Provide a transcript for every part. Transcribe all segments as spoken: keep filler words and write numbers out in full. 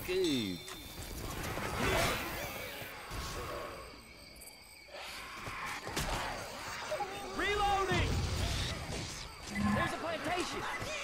good. Reloading! There's a plantation!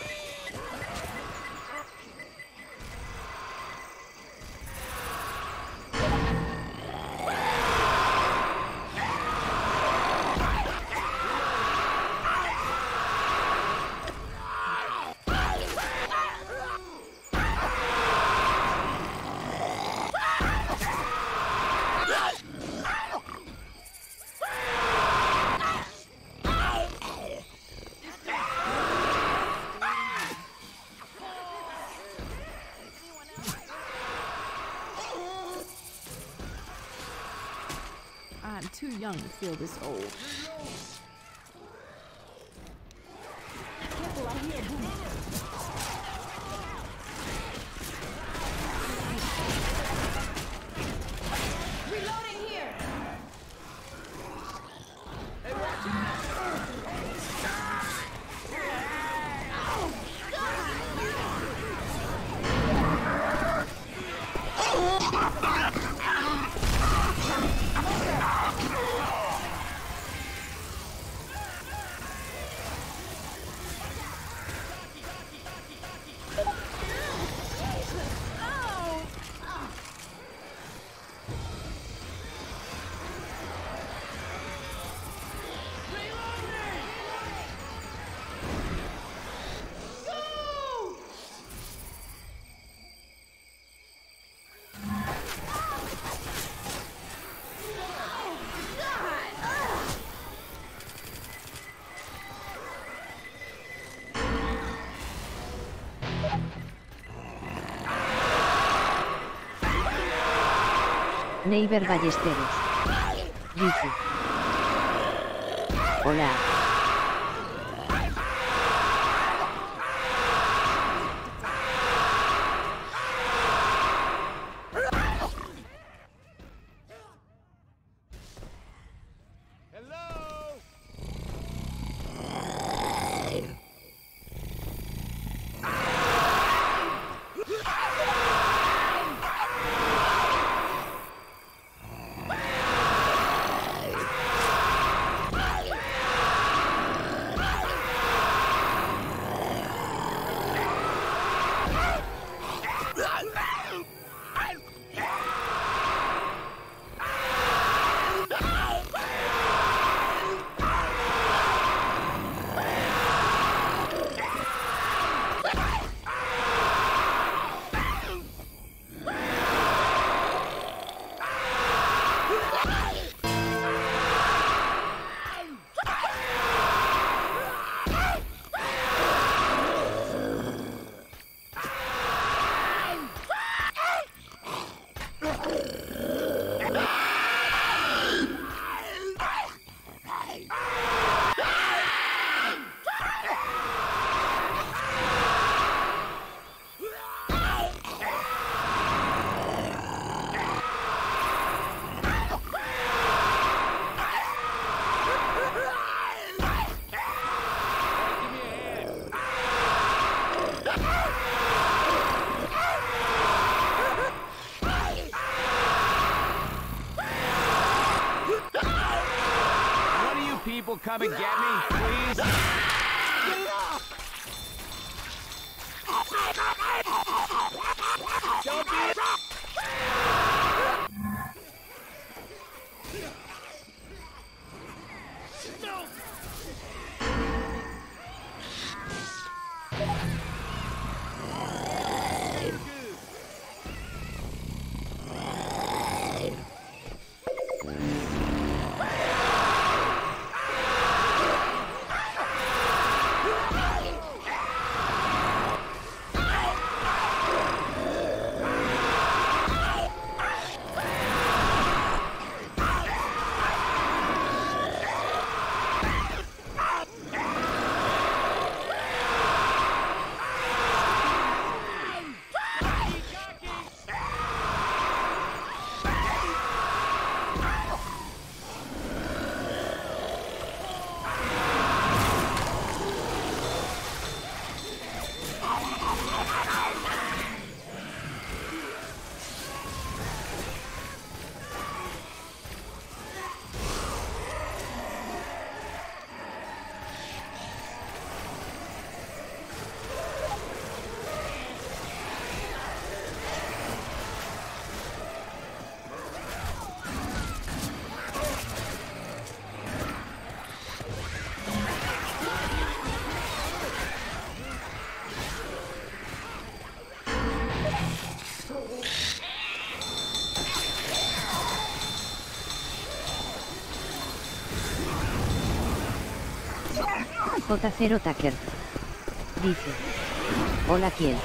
I'm too young to feel this old. Careful, I hear a boom. Reloading here! Hey, watch out! Neighbor Ballesteros. Dice. Hola. People come and get me, please? Get it off! Don't be it! No! J cero Tucker. Dice. Hola quién.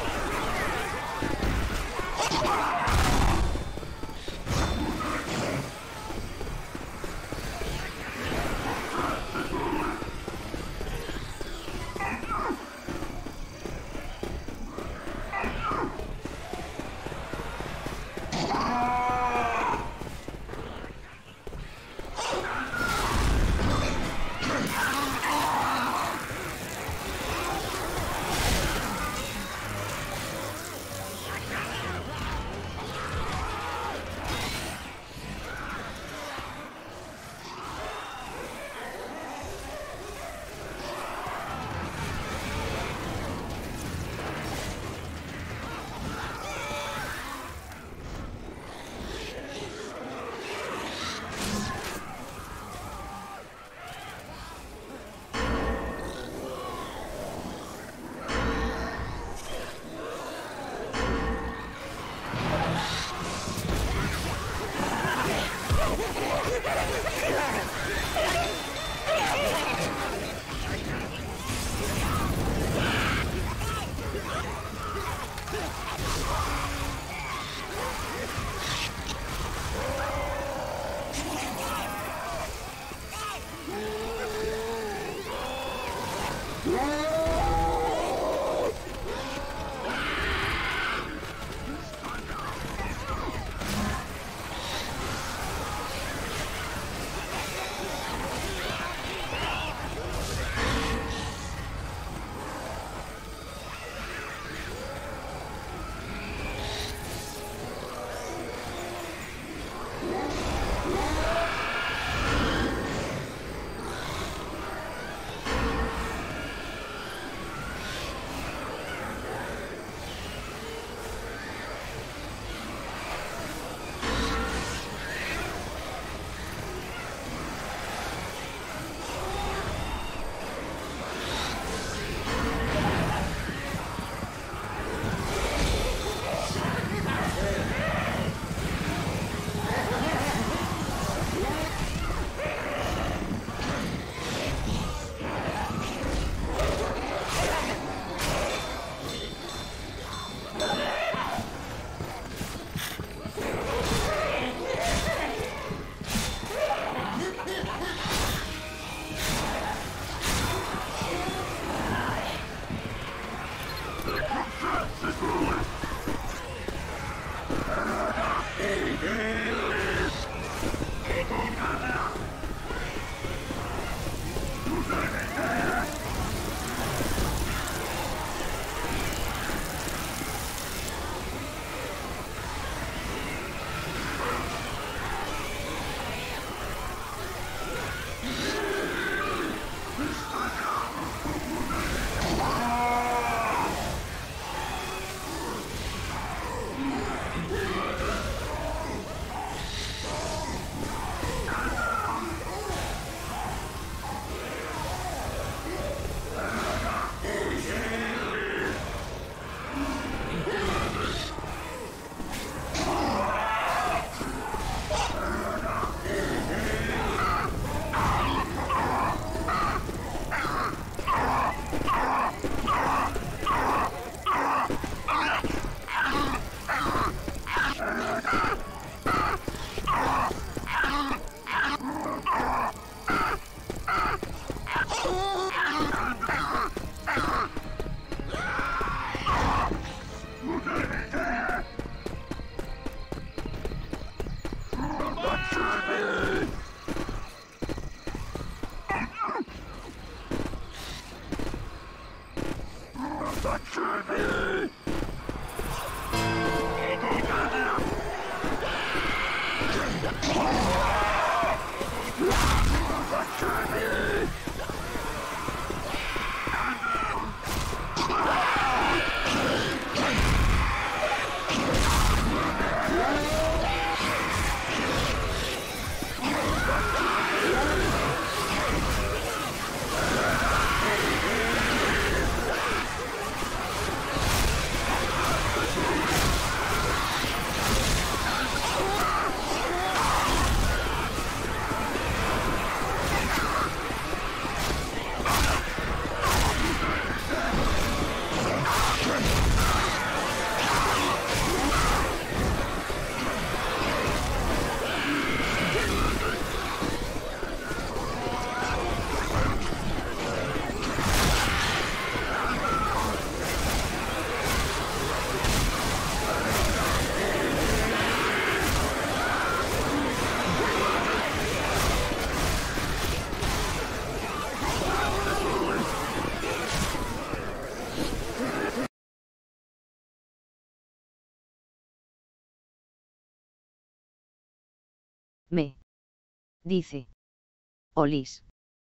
Me. Dice. Olis.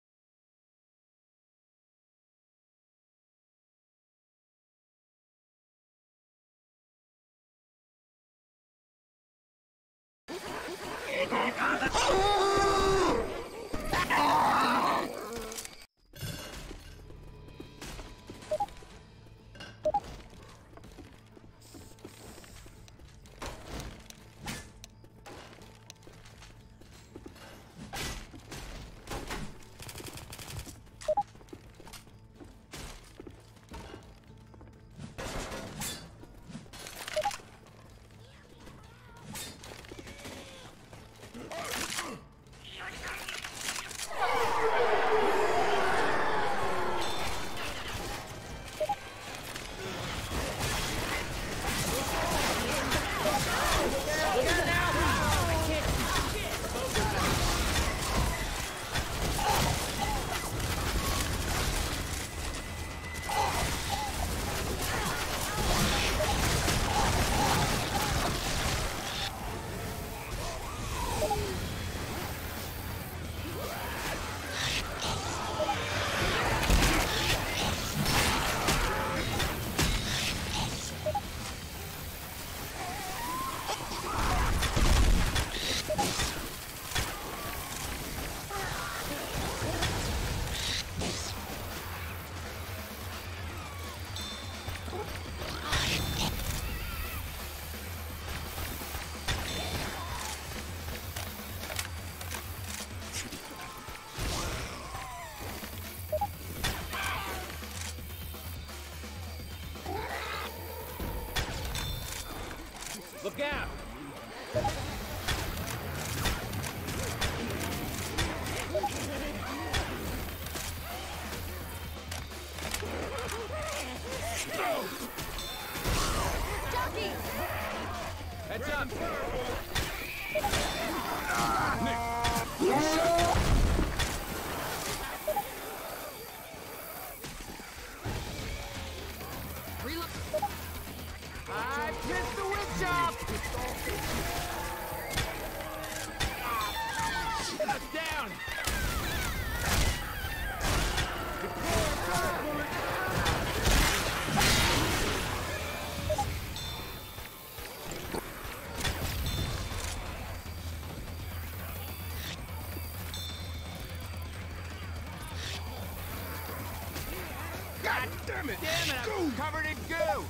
Look out! Heads up! I pissed the witch up! Down! God damn it! Damn it! I'm covered in goo!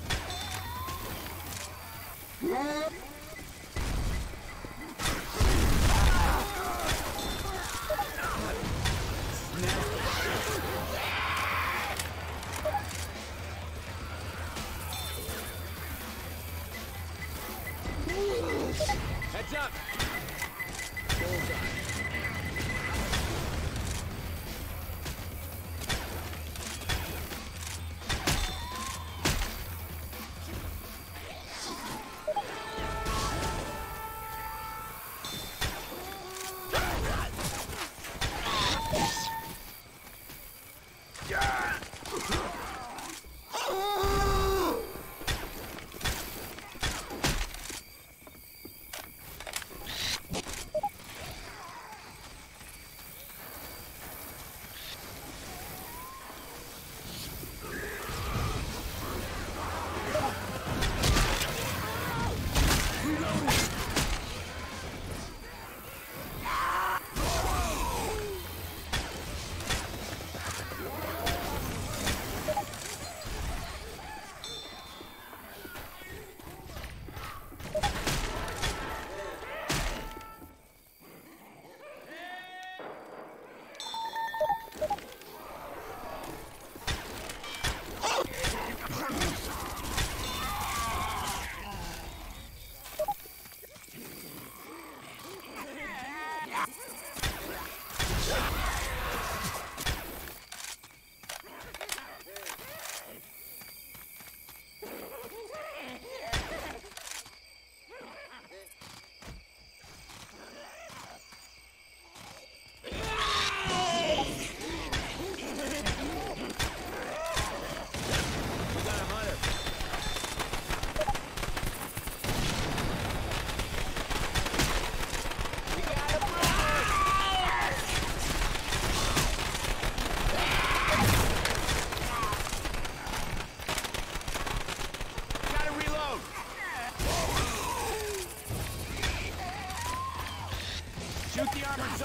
Heads up!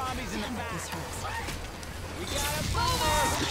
zombies in the back. This hurts. We got a boomer!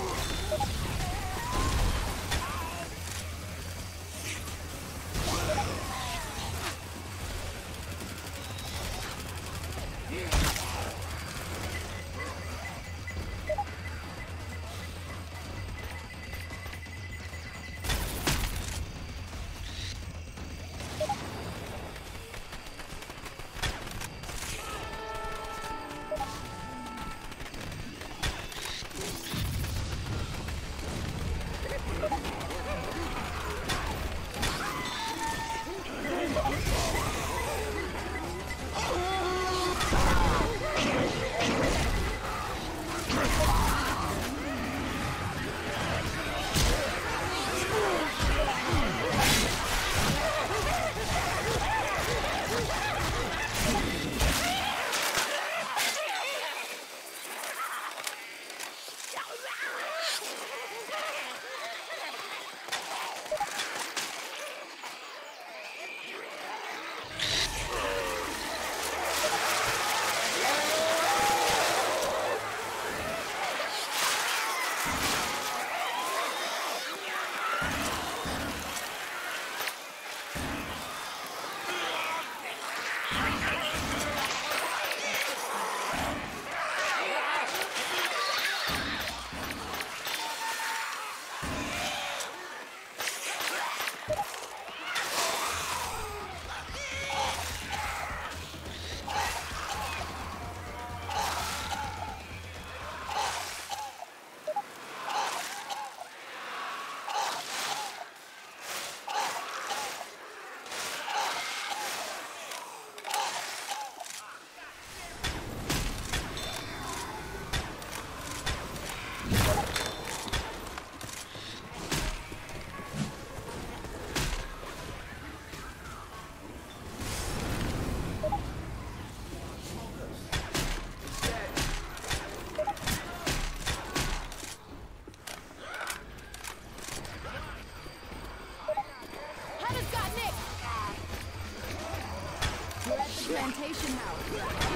Plantation house.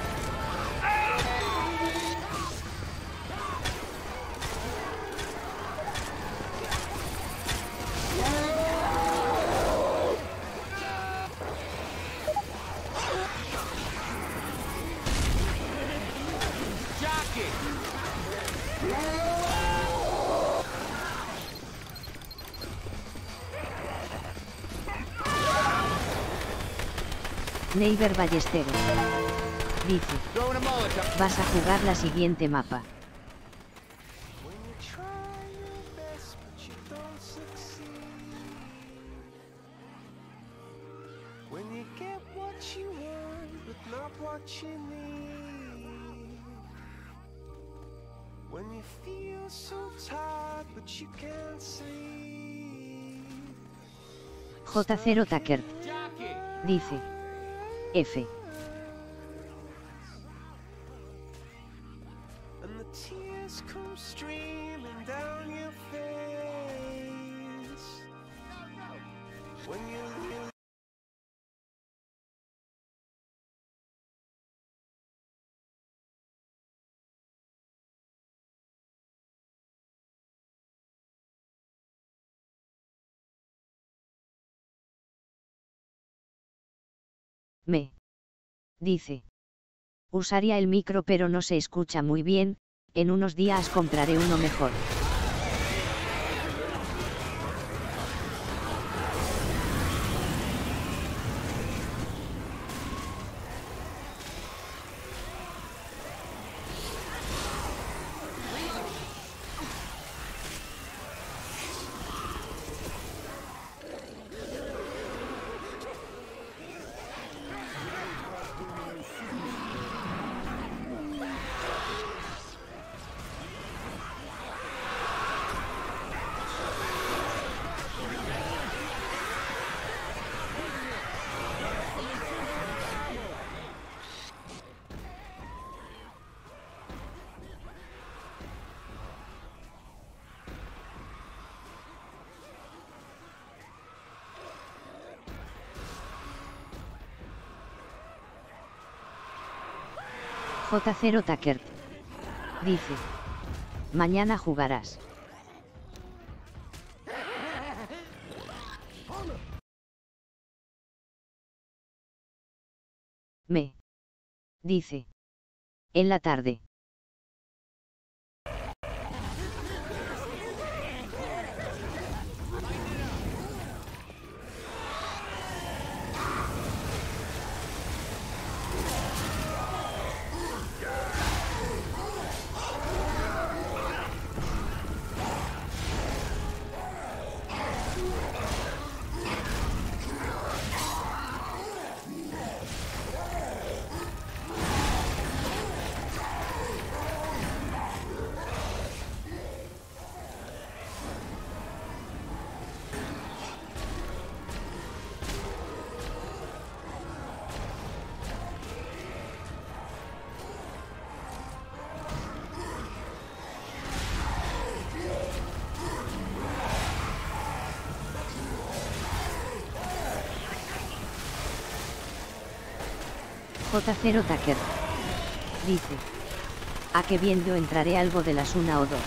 Neighbor Ballesteros dice: vas a jugar la siguiente mapa. J cero Tucker dice: F. Me. Dice: usaría el micro pero no se escucha muy bien, en unos días compraré uno mejor. J cero Tucker dice: mañana jugarás. Me dice: en la tarde. J cero Tucker dice: a que viendo entraré algo de las una o dos.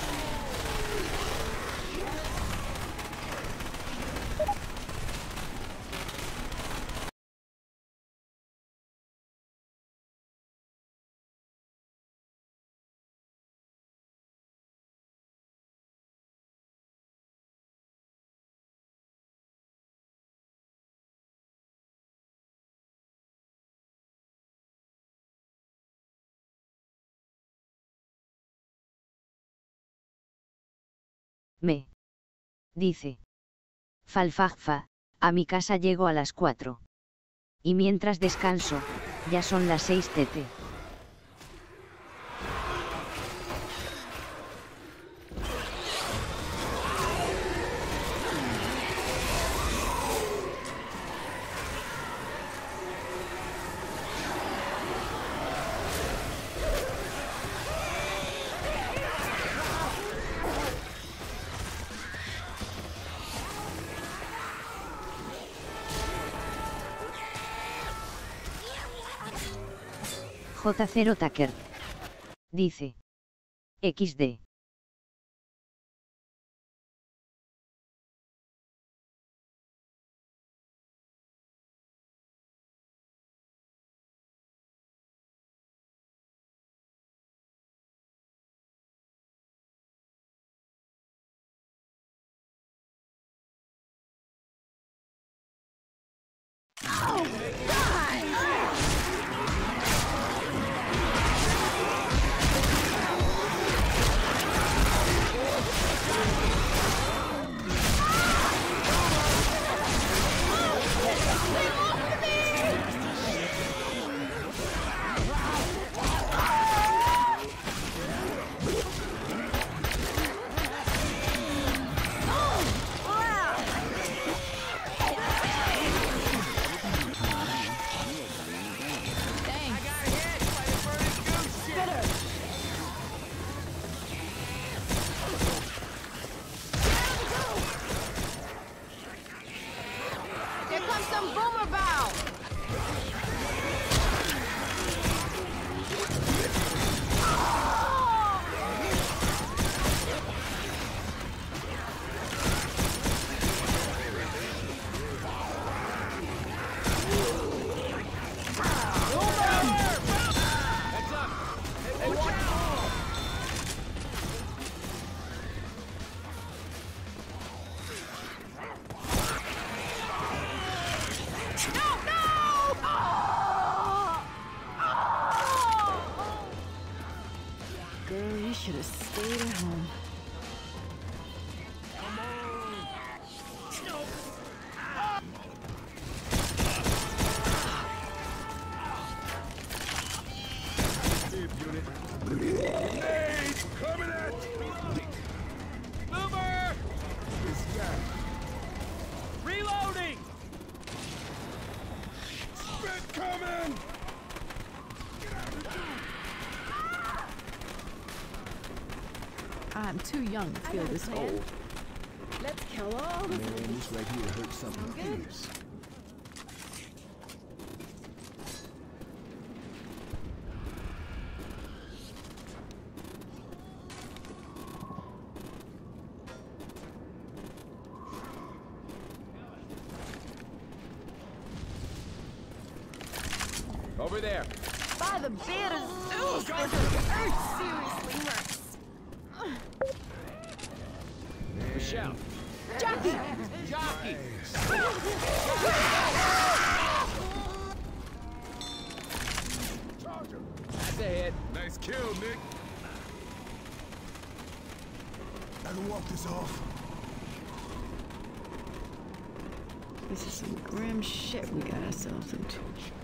Me dice: Falfajfa, a mi casa llego a las cuatro. Y mientras descanso, ya son las seis tete. J cero Tucker dice: equis de. Girl, you should have stayed at home. Coming at you! Boomer! This guy. Reloading! Spit coming! I'm too young to feel this old. Let's kill all the Man, this right here hurts something fierce. Over there. By the beard of Zeus, this seriously hurts. Michelle. Jockey! Jockey. That's a hit. Nice kill, Nick. I can walk this off. This is some grim shit we got ourselves into.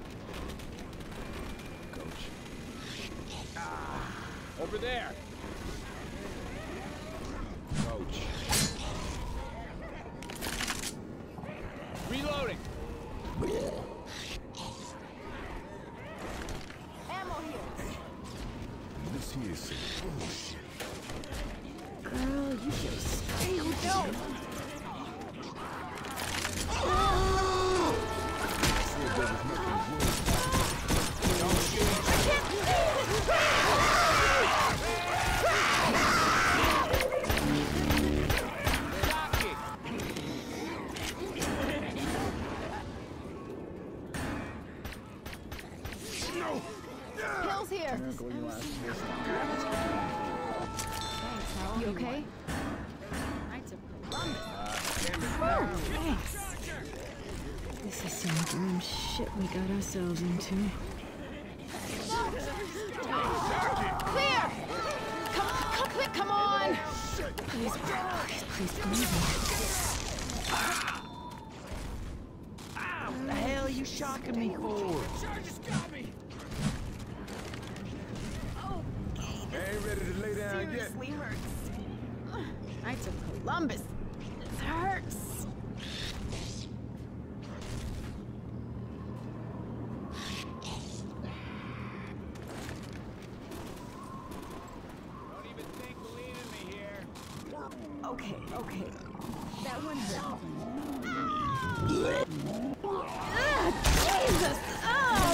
Coach. Over there. Coach. Reloading. Ammo here. This here is some bullshit. Girl, you just stay with No! Jockey. Pills here. You okay? Knights of Columbus. Thanks. This is some grim shit we got ourselves into. Clear! Come, come, quick, come on! Please, please, please, come Ow! The hell are you shocking me for? Charges got me. I ain't ready to lay down yet. Seriously hurts. Knights of Columbus. This hurts. Don't even think we're leaving me here. Okay, okay. That one hurt. Ah, Jesus! Oh!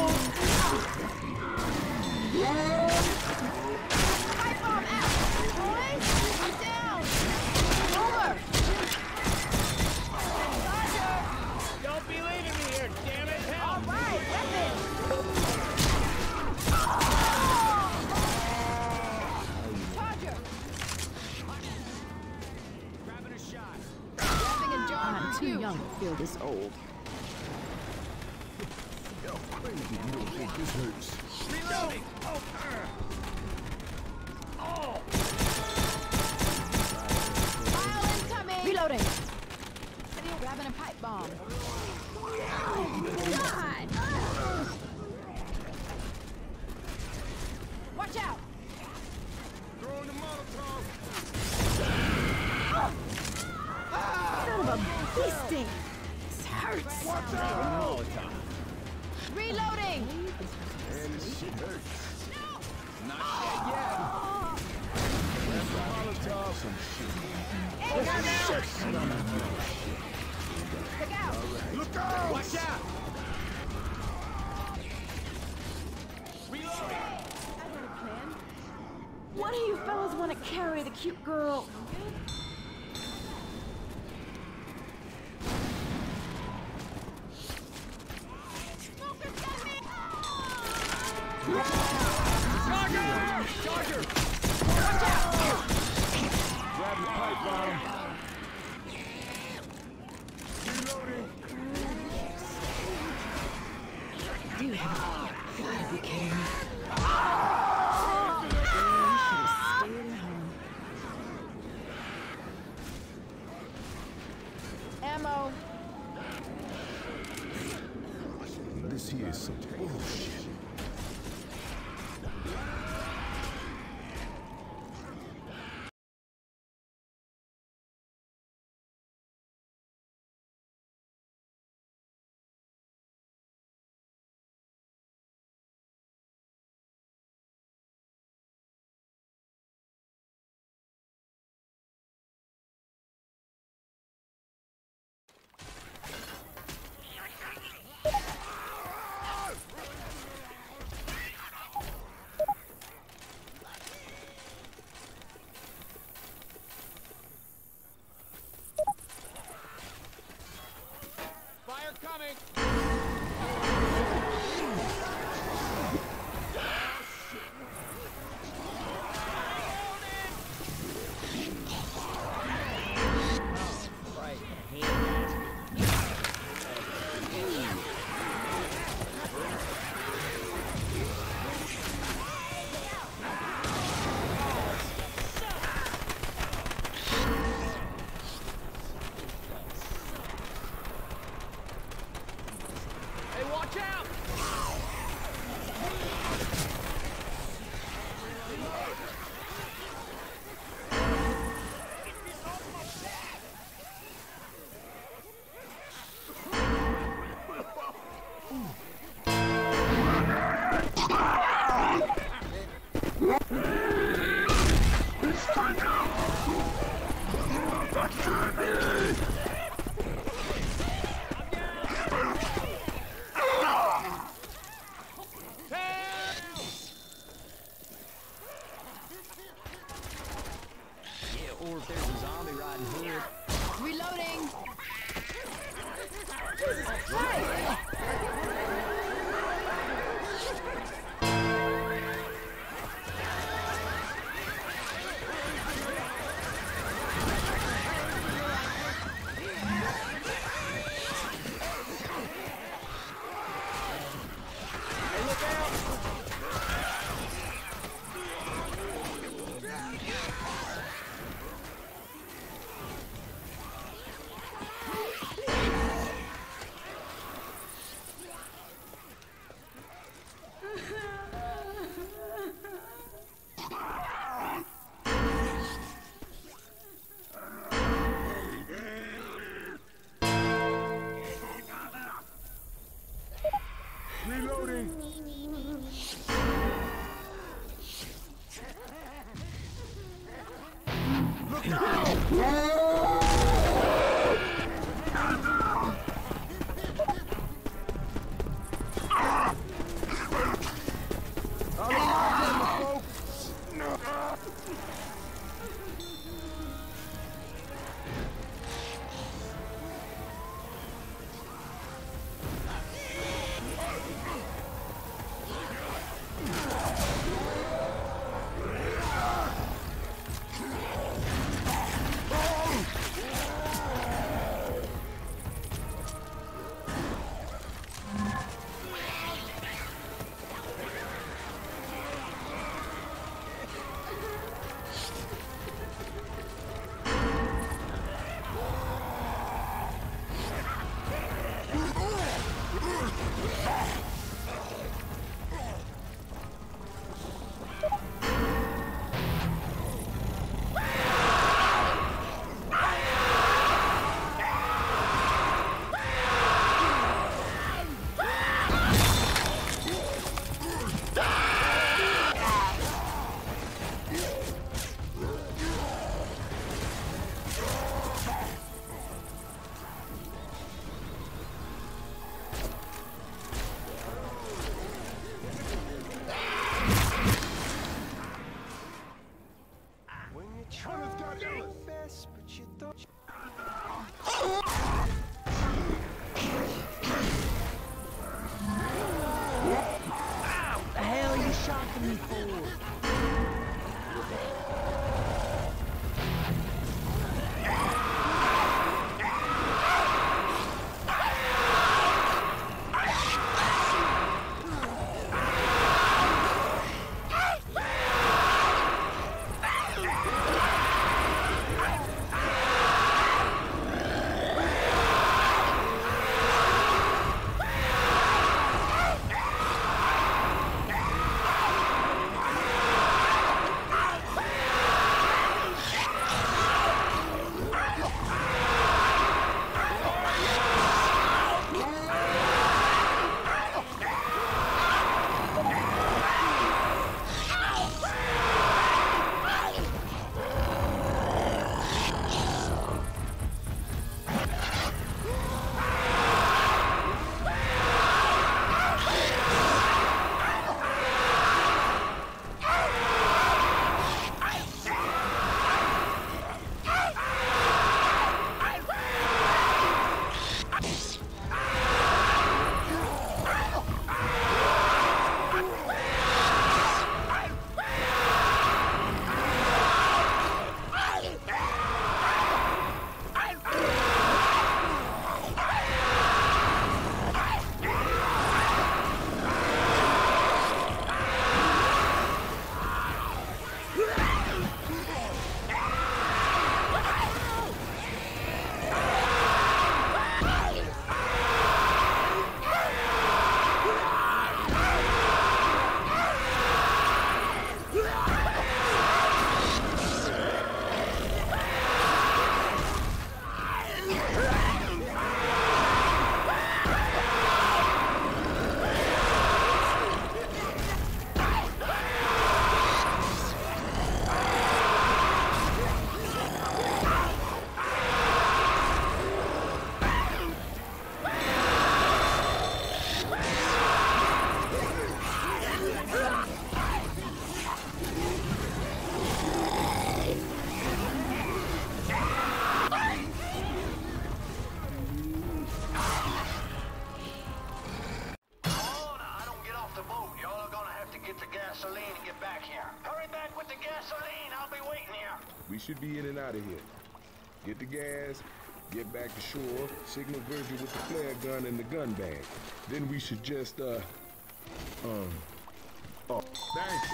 Pipe bomb out! Boys! I'm down! Over! Roger! Don't be leaving me here, damn it! Help! All right, weapon! Charger! Grabbing a shot. Grabbing a jar I'm for too you. young to feel this old. You're crazy if you don't think this hurts. Reloading. Oh, uh. File incoming! Reloading! Still grabbing a pipe bomb. God! Watch out! Throwing the Molotov. Son of a beastie! This hurts! Reloading! Man, this shit hurts. Not dead yet. Grab the Molotov. Some shit. Incoming! Look out! Look out! Watch out! Reloading. One of you fellas want to carry the cute girl? Charger! Charger! Grab the pipe bomb. Reloading. You have gotta be kidding me. Ammo! This here is some bullshit. Yeah, or if there's a zombie riding hood. Reloading. We should be in and out of here. Get the gas, get back to shore, signal Virgil with the flare gun and the gun bag. Then we should just, uh, um, oh, thanks.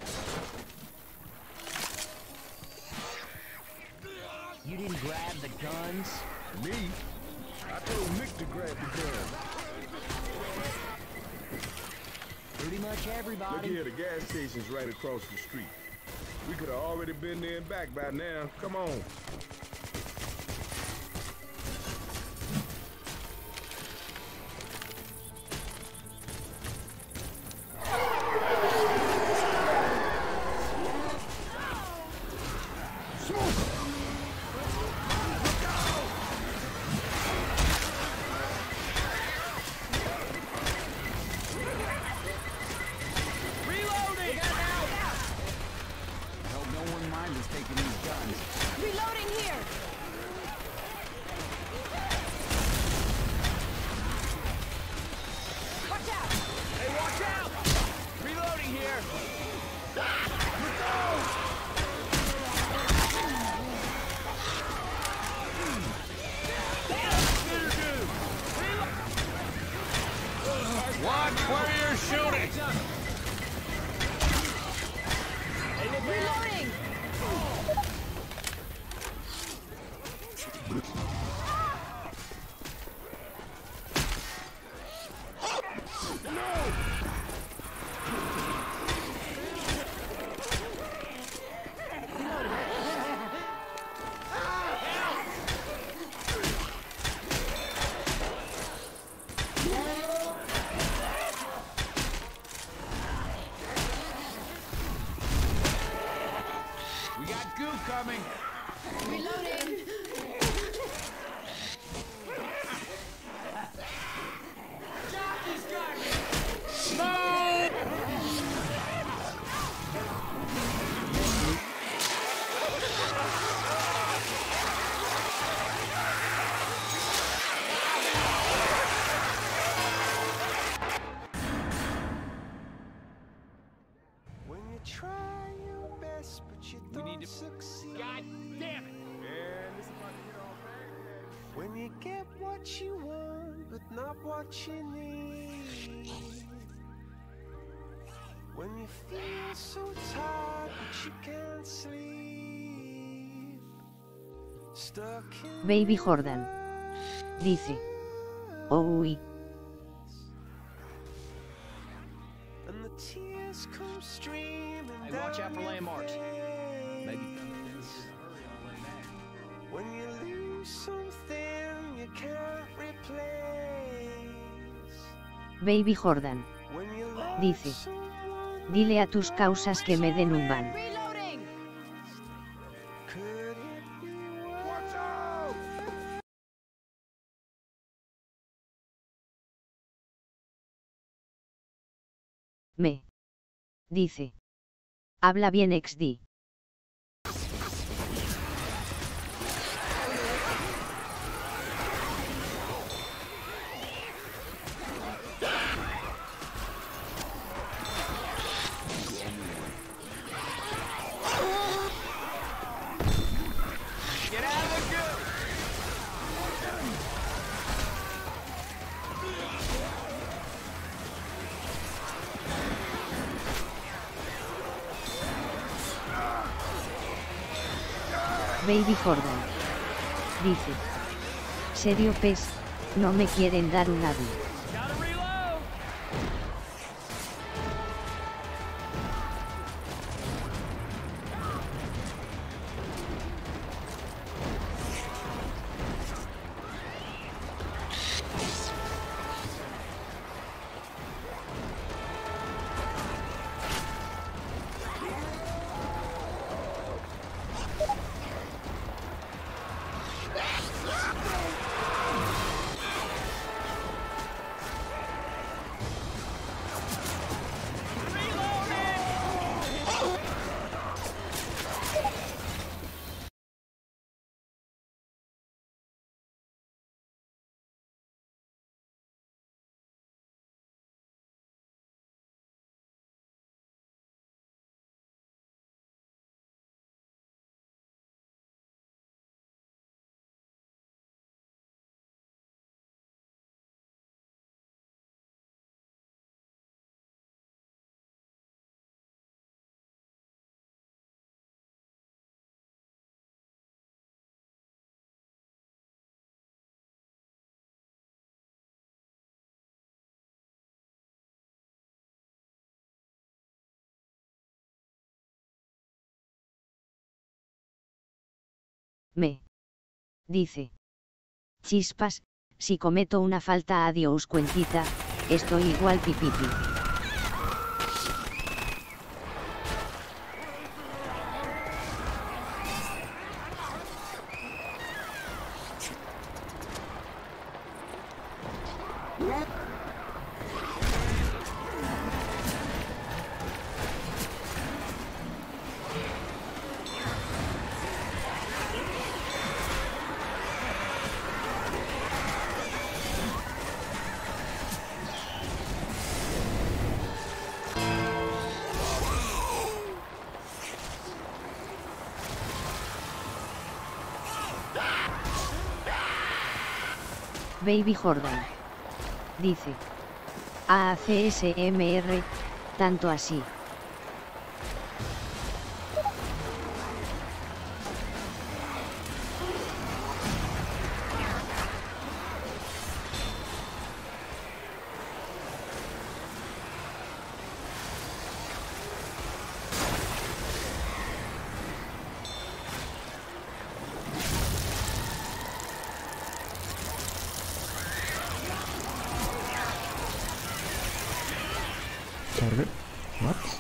You didn't grab the guns? Me? I told Mick to grab the gun. Pretty much everybody. Look here, the gas station's right across the street. We could have already been there and back by now. Come on. Reloading here! Watch out! Hey, watch out! Reloading here! Watch where you're shooting! Reloading! We got goo coming! Reloading! When you try your best, but you We don't need to- succeed. God damn it! Man, this is about to get all bad. When you get what you want, but not what you need. When you feel so tired, but you can't sleep. Stuck in Baby Jordan. Dice. Oh, uy. and the tears come streaming Hey, watch down out for your landmarks. face. Maybe. When you lose something you can't replace. Baby Jordan. When you love Dice. someone, Dile a tus causas que me den un ban. Reloading! could it be worse? Watch out! Me. Dice. Habla bien X D. Get out of the goo! Baby Jordan. Dice. Serio pez, no me quieren dar un adi. Gotta reload! Me. Dice. Chispas, si cometo una falta adiós cuentita, estoy igual pipipi. Baby Jordan. Dice. A C S M R, tanto así. Target? What?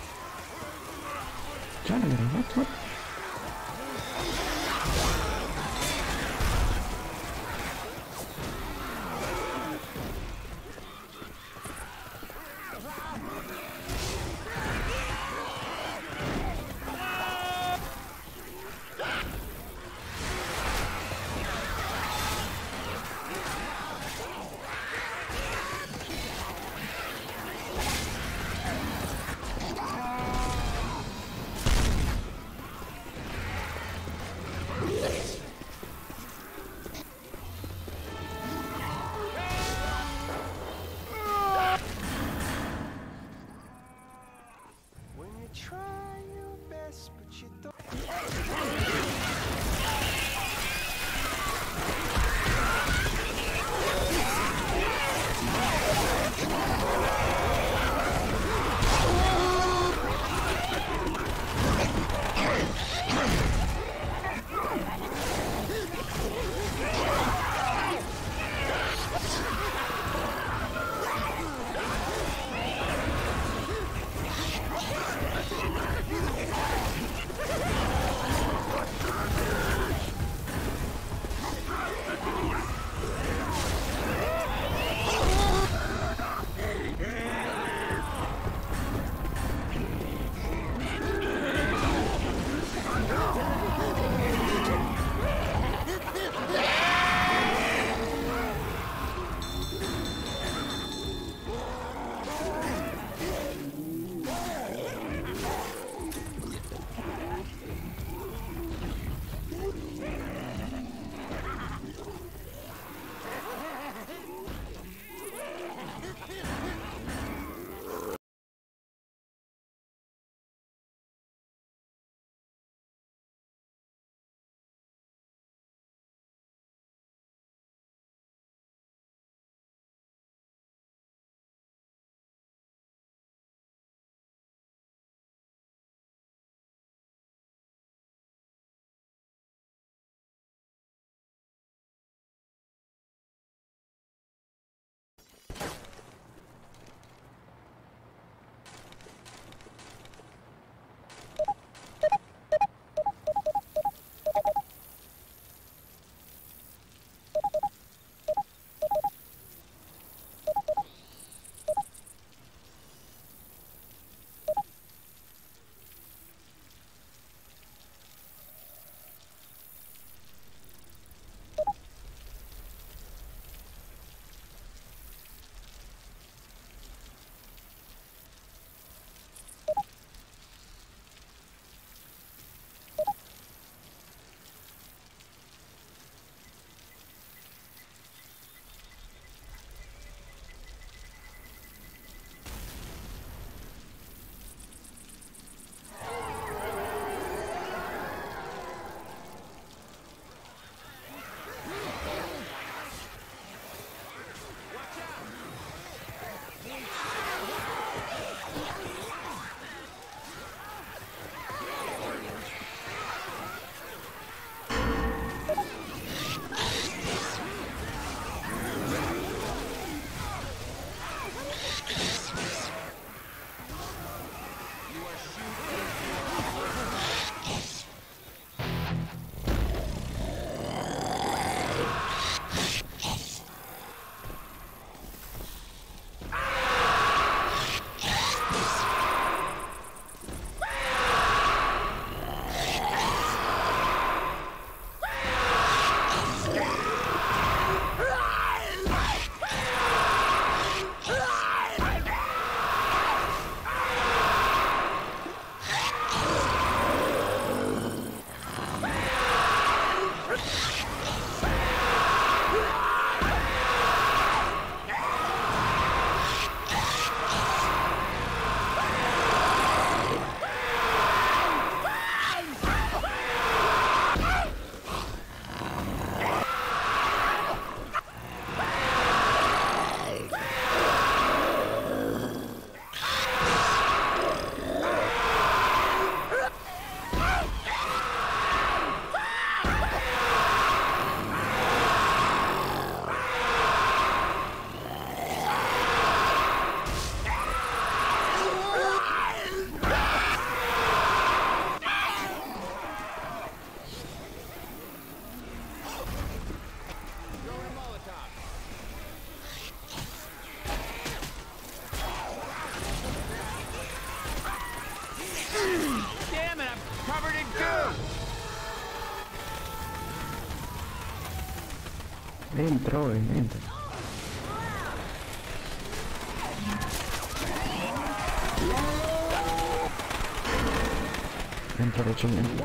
Dentro, eh, dentro. Dentro recién.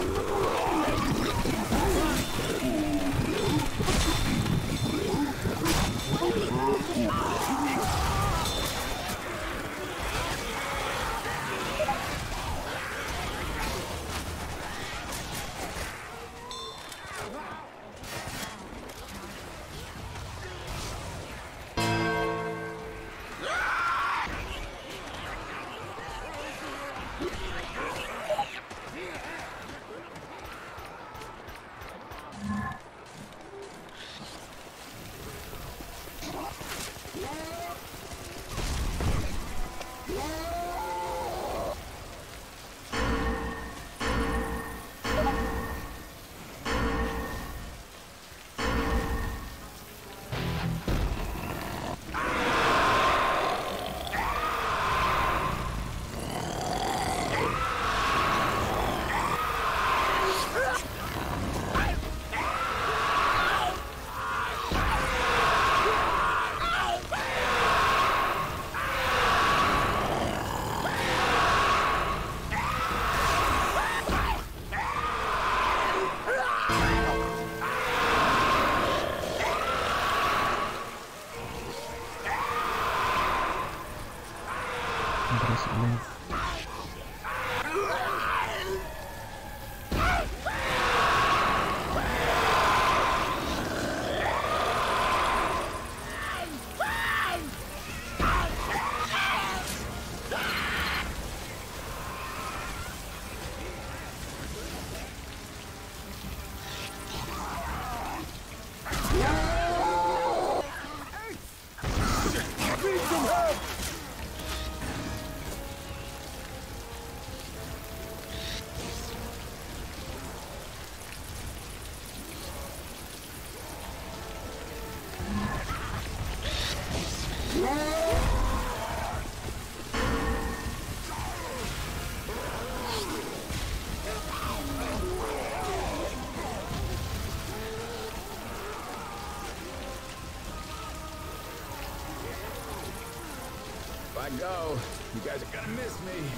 If I go, you guys are gonna miss me.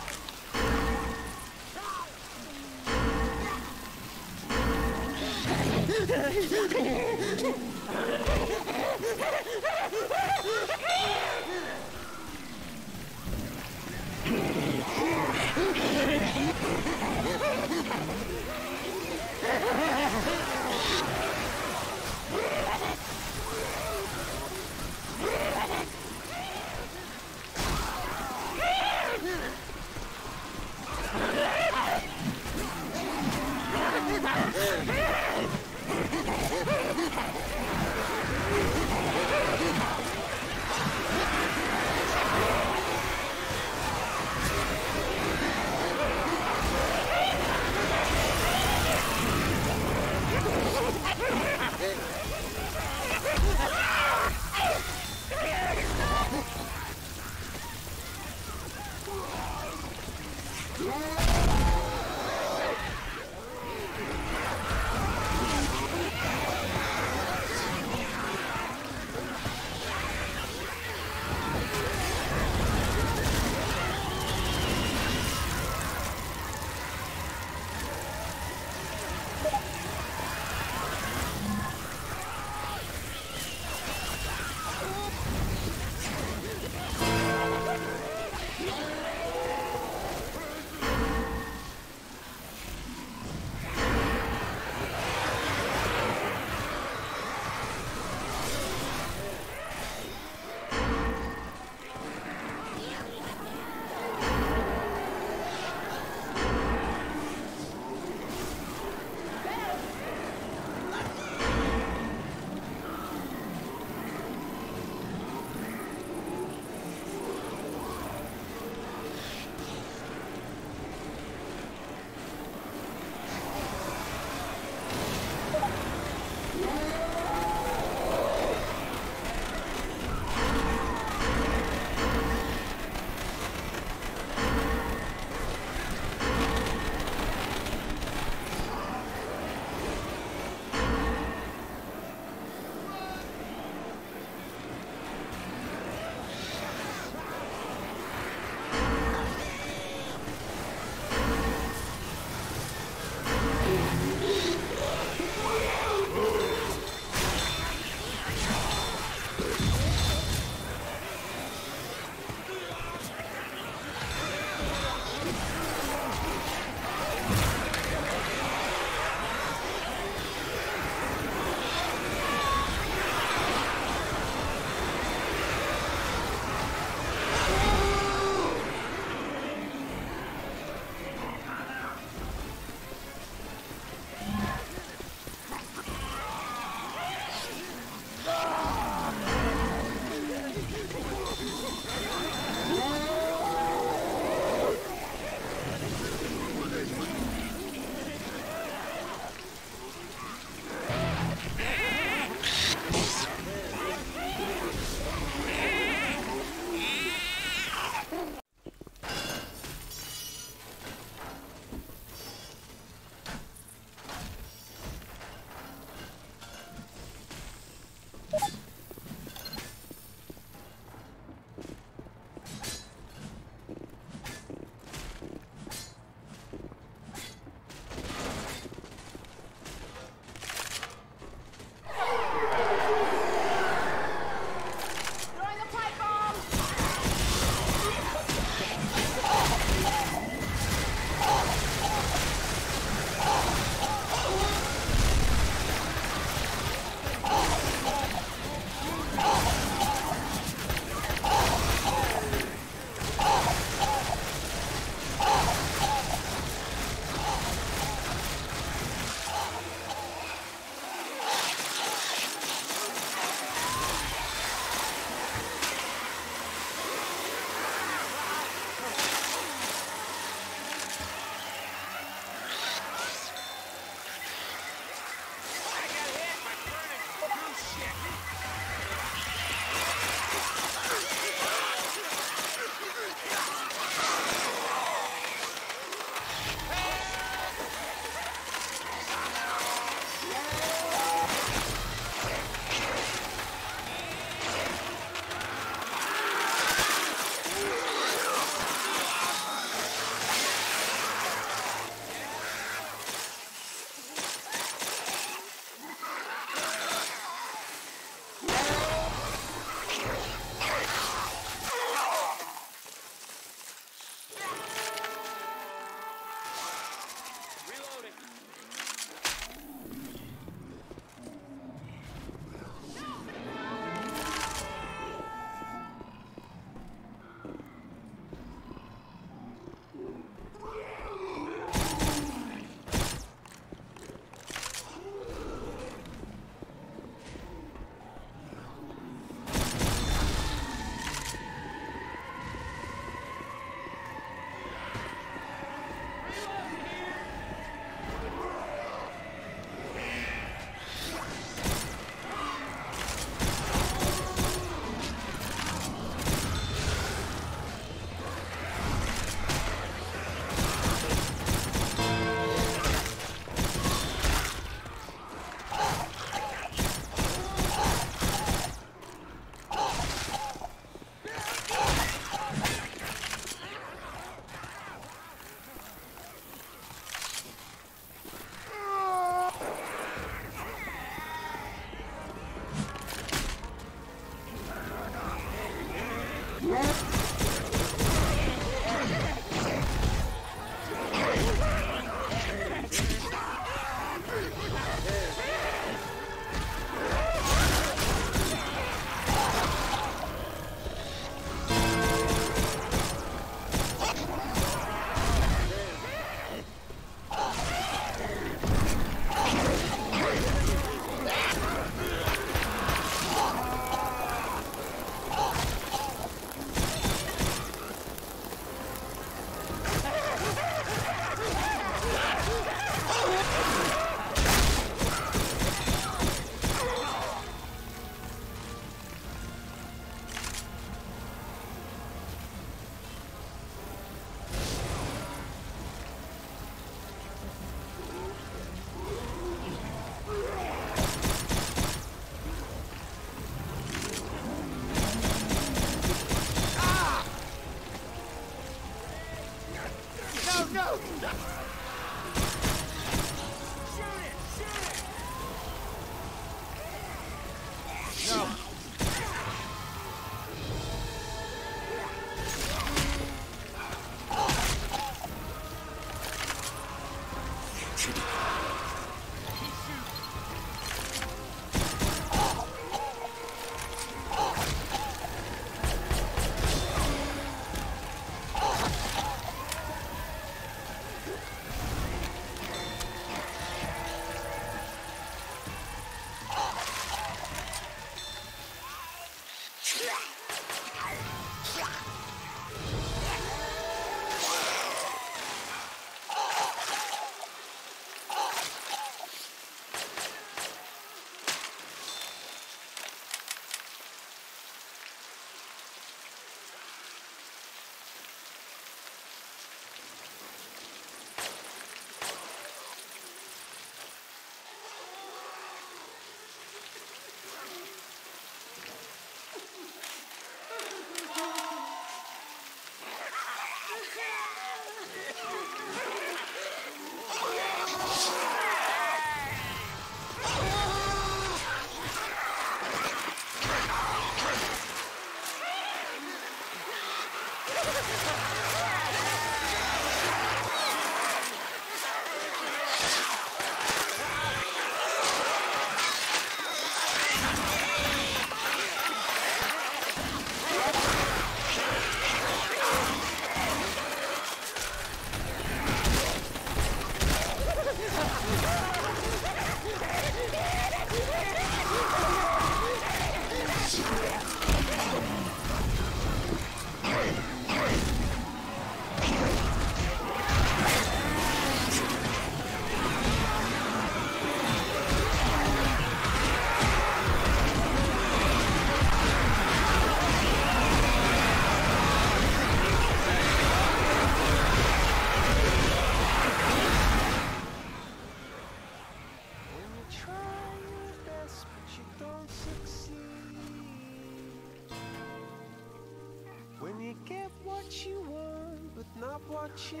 what you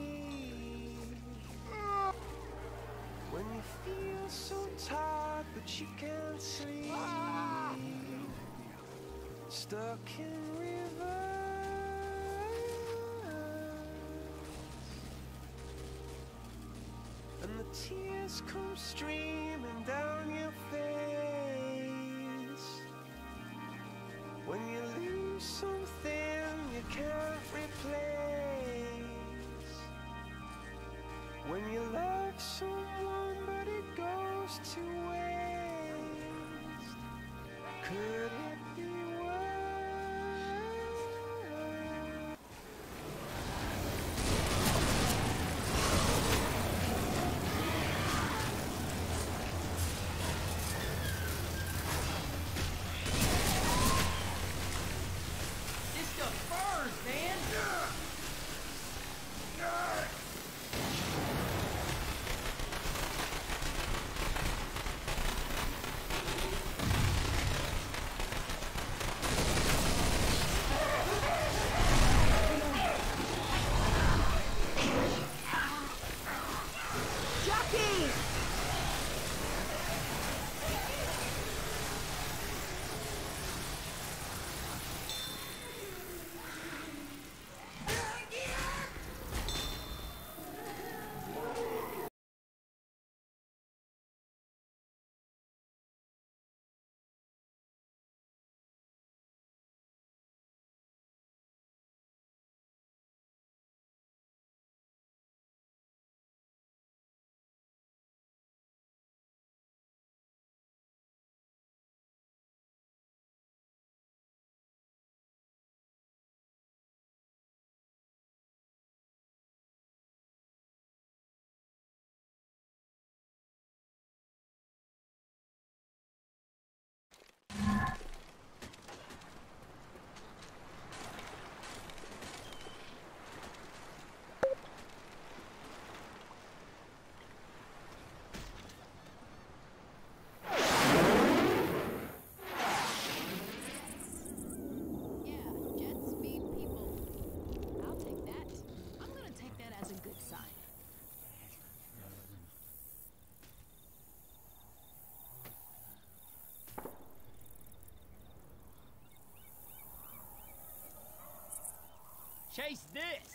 need. When you feel so tired but you can't sleep, stuck in reverse, and the tears come streaming down your face when you lose something you can't replace, when you love someone but it goes to waste. Could it be Chase this!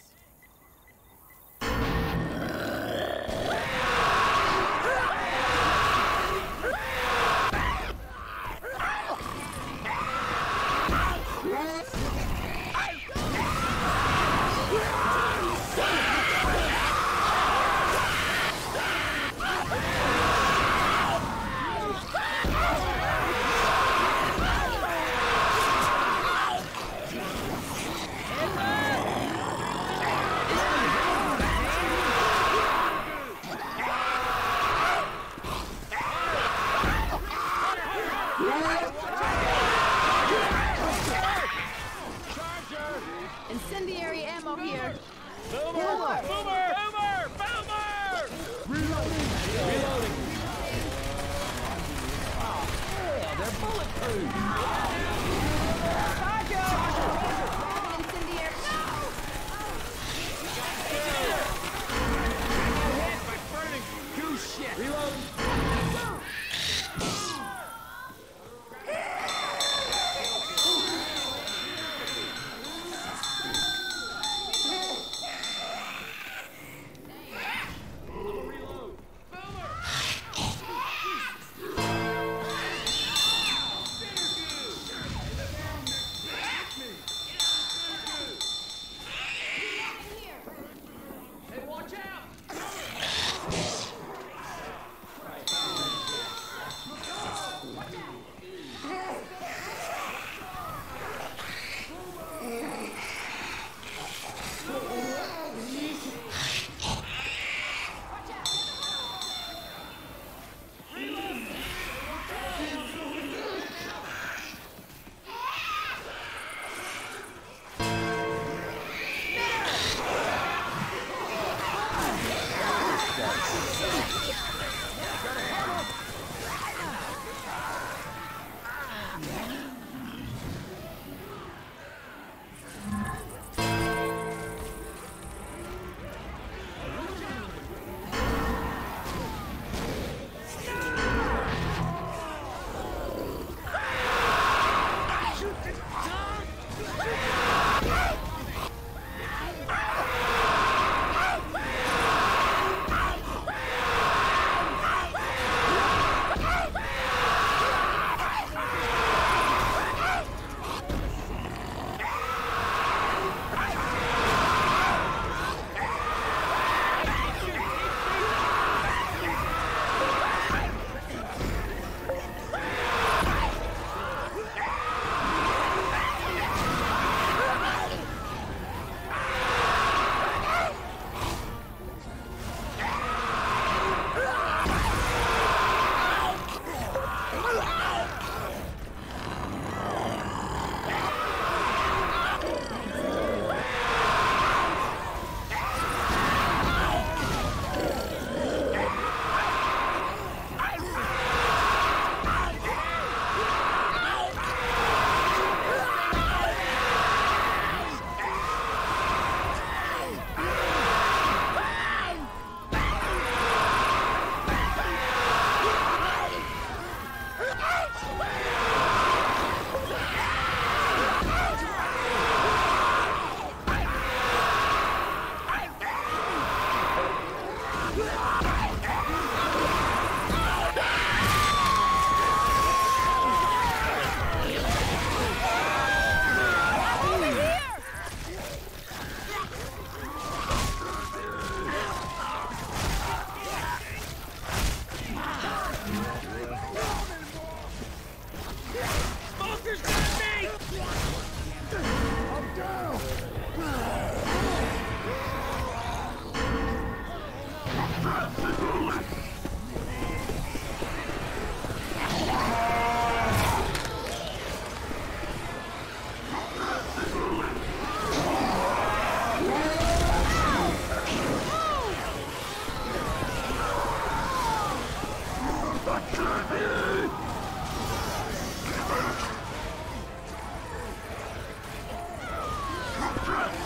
Incendiary ammo here. Boomer! Boomer! Boomer! Boomer! Reloading! Reloading! Oh, yeah, they're bulletproof! Charger! Incendiary. No! Hit by burning goose shit! Reloading!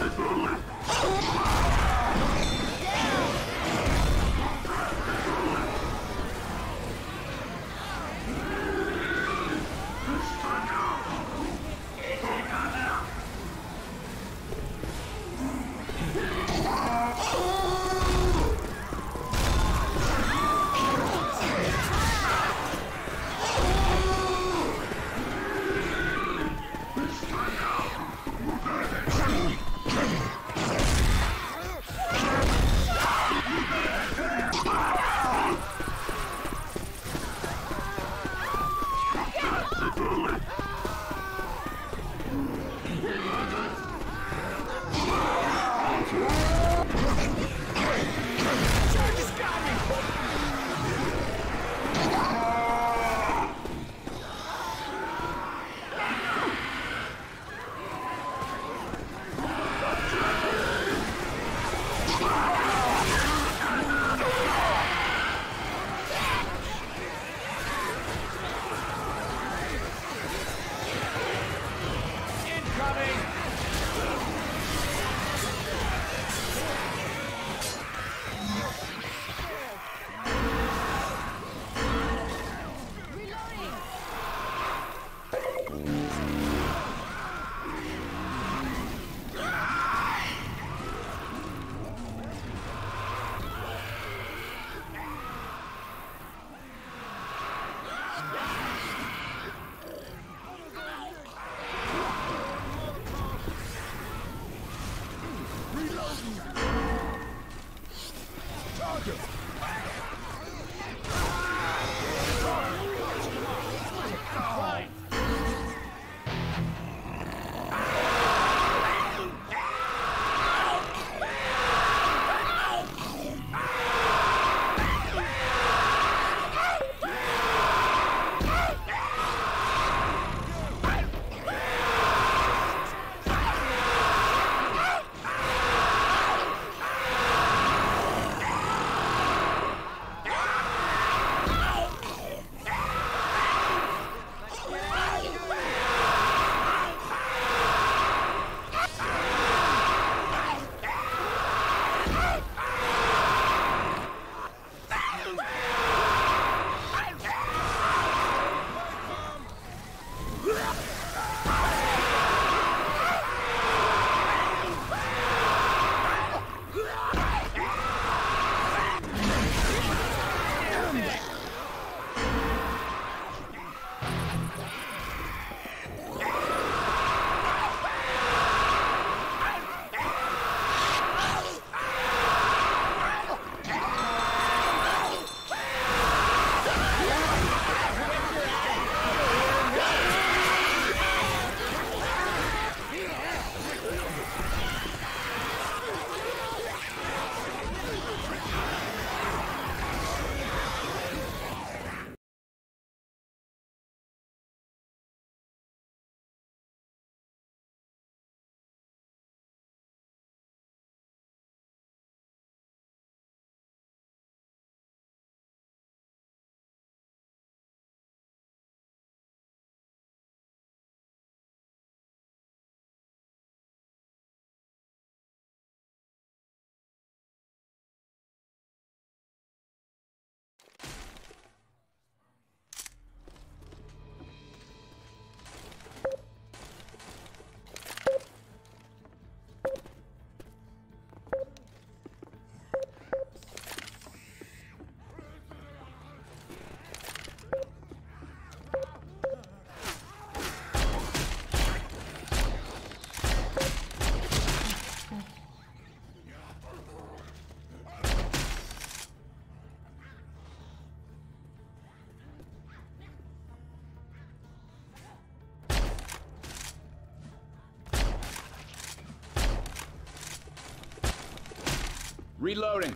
Reloading.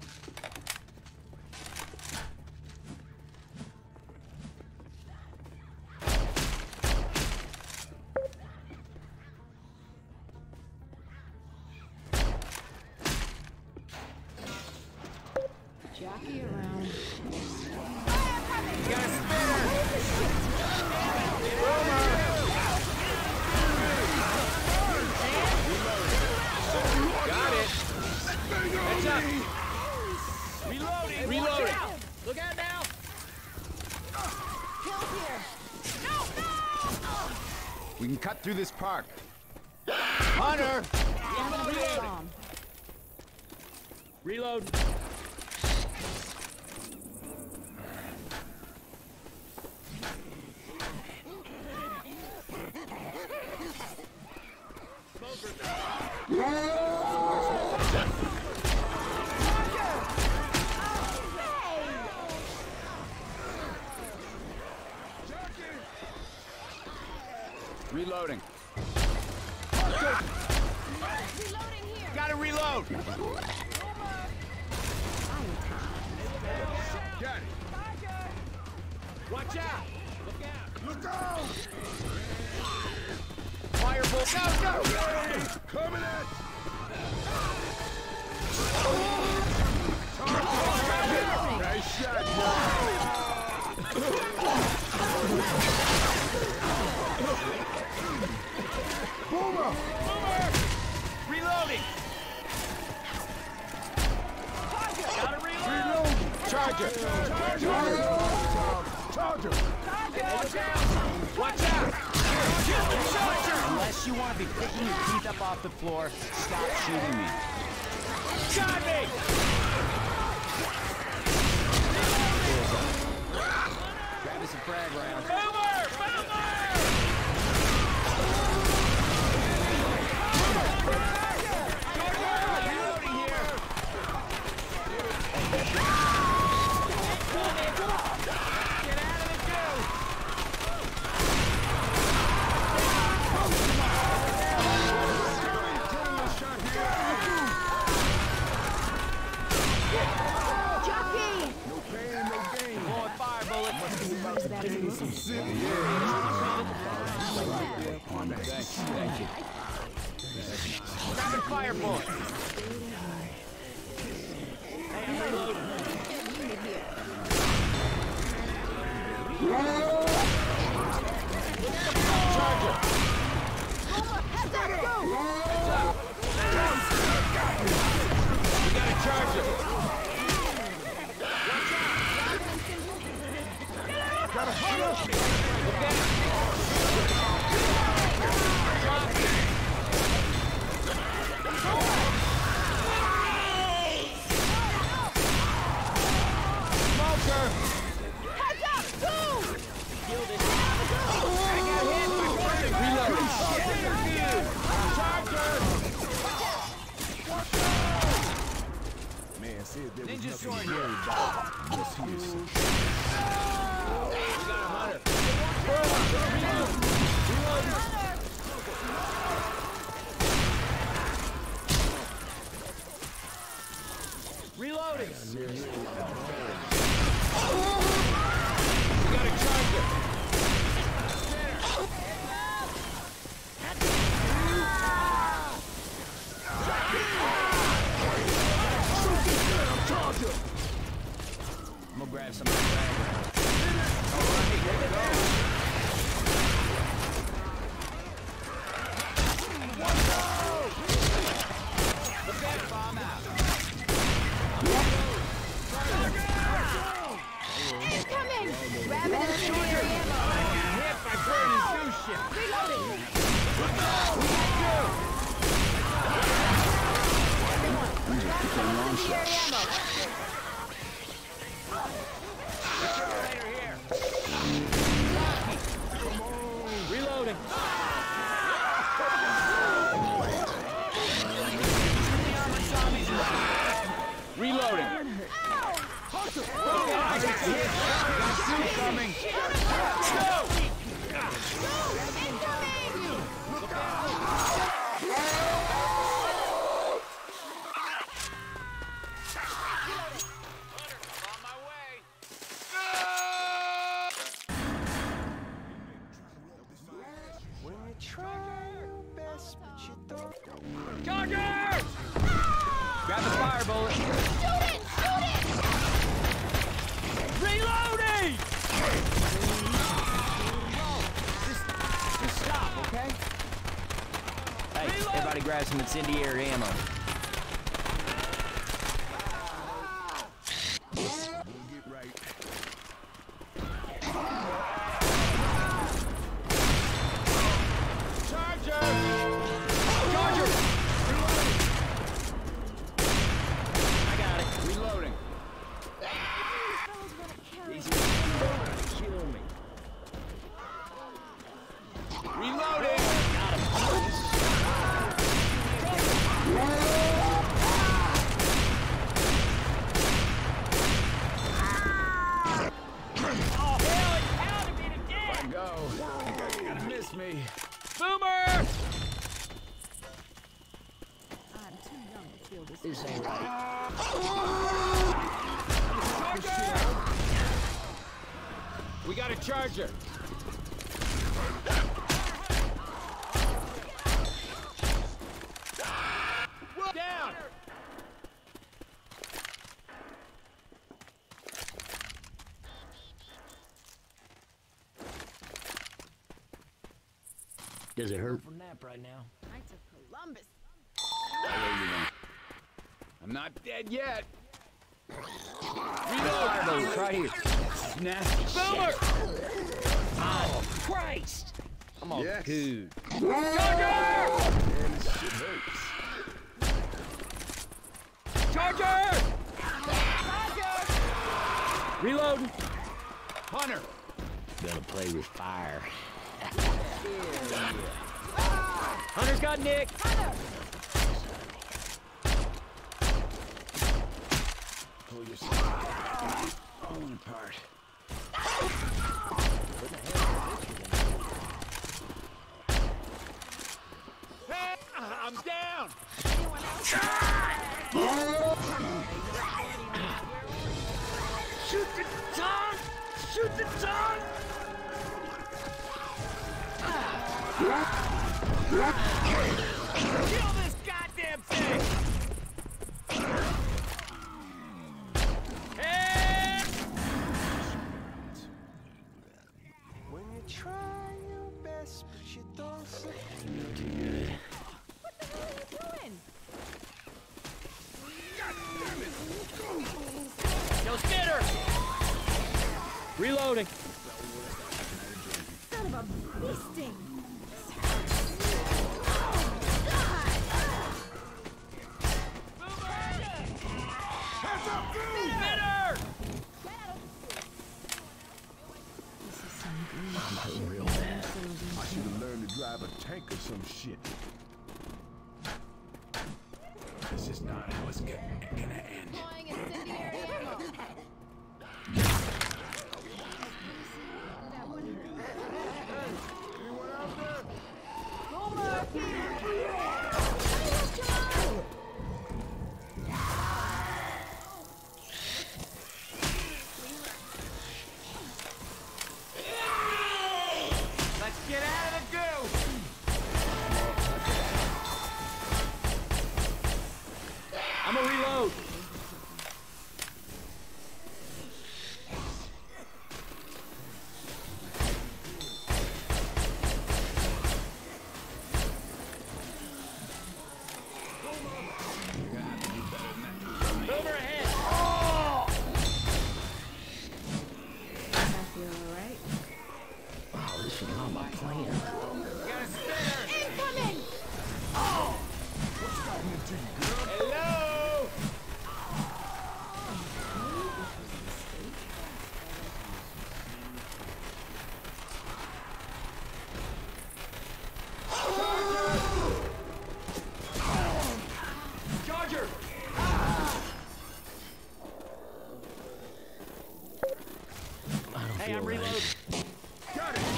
Jockey around. Got a spinner. can cut through this park. Hunter! Bomb. Reload. Reloading. Reloading here. Gotta reload! Got it. Watch out! Look out! Look out! Firebolt! Go, go! Coming at you! Nice shot, Boomer! Boomer! Reloading! Gotta reload! Reload! Charger! Charger! Charger! Watch out! Watch out! Charger! Unless you want to be picking your teeth up off the floor, stop shooting me. Shot me! Grab us a frag round. Boomer! Boomer! Reloading here! Get out of the queue! Jockey! No pain, no gain. Blowing fire bullets. Some city. Thank you. Grabbing fire bullets. Hey, I'm reloading. Charger. Heads up, go! We got a charger. Got a hunter. Smoker. Heads up, go! I got hit by burning. Reloading. Charger. Man said there was Ninja nothing sword to worry about. Yes, he is. We got a hunter. Reloading. We got a charger. I'm gonna grab some of the frag rounds. All right, here we go. Look at it, bomb out. Incoming! Rabbit and incendiary ammo. Hit by burning two ship. Reloading! Incendiary ammo. Refrigerator here. Reloading. Reloading. I got hit. Got two coming. Go! On my way. When you try your best, but you don't. Charger! Grab the fire bullet. Shoot it! Shoot it! Reloading! Just, just stop, okay? Hey, everybody grab some incendiary ammo. We'll get right. This ain't right. We got a charger. Down. Does it hurt? For nap right now. Knights of Columbus. I'm not dead yet. Reload! It's right here. Nasty Boomer! Oh, Christ! I'm all Yes. good. Man, this shit hurts. Charger! Reloading. Hunter. Gonna play with fire. Hunter's got Nick. Pull yourself. Pulling apart. Hey, I'm down. Shoot the tongue! Shoot the tongue! Kill this goddamn thing! Hey! When you try your best, but you don't succeed. Too good. What the hell are you doing? Yo, Skitter! Reloading. Son of a beasting. Skitter! This is some grim I'm shit. hurting real bad. I should have learned to drive a tank or some shit. This is not how it's gonna, gonna end. Deploying incendiary ammo. Anyone out there? Let's get out of the goo! I'm a reload. Over ahead. Oh! I feel alright. Wow, this was not my plan. Got a spinner. Incoming! Hello. Charger! Hey, I'm reloading. Got it!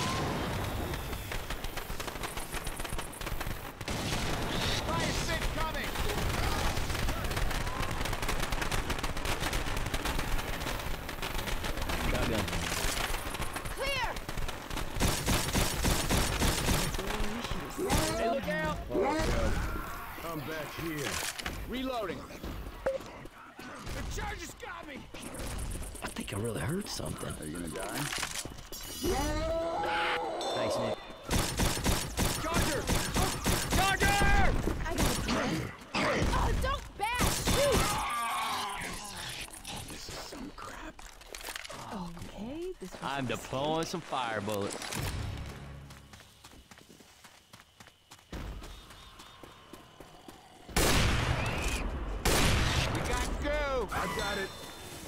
Fire stick coming! Shotgun. Clear! Hey, look out! I'm back here. Reloading. The charges got me! I think I really heard something. Are you gonna die? Thanks, Nick. Charger! Charger! I got a plan. Oh, don't bash! Shoot! This is some crap. Okay, this was I'm deploying some fire bullets. We got go! I got it.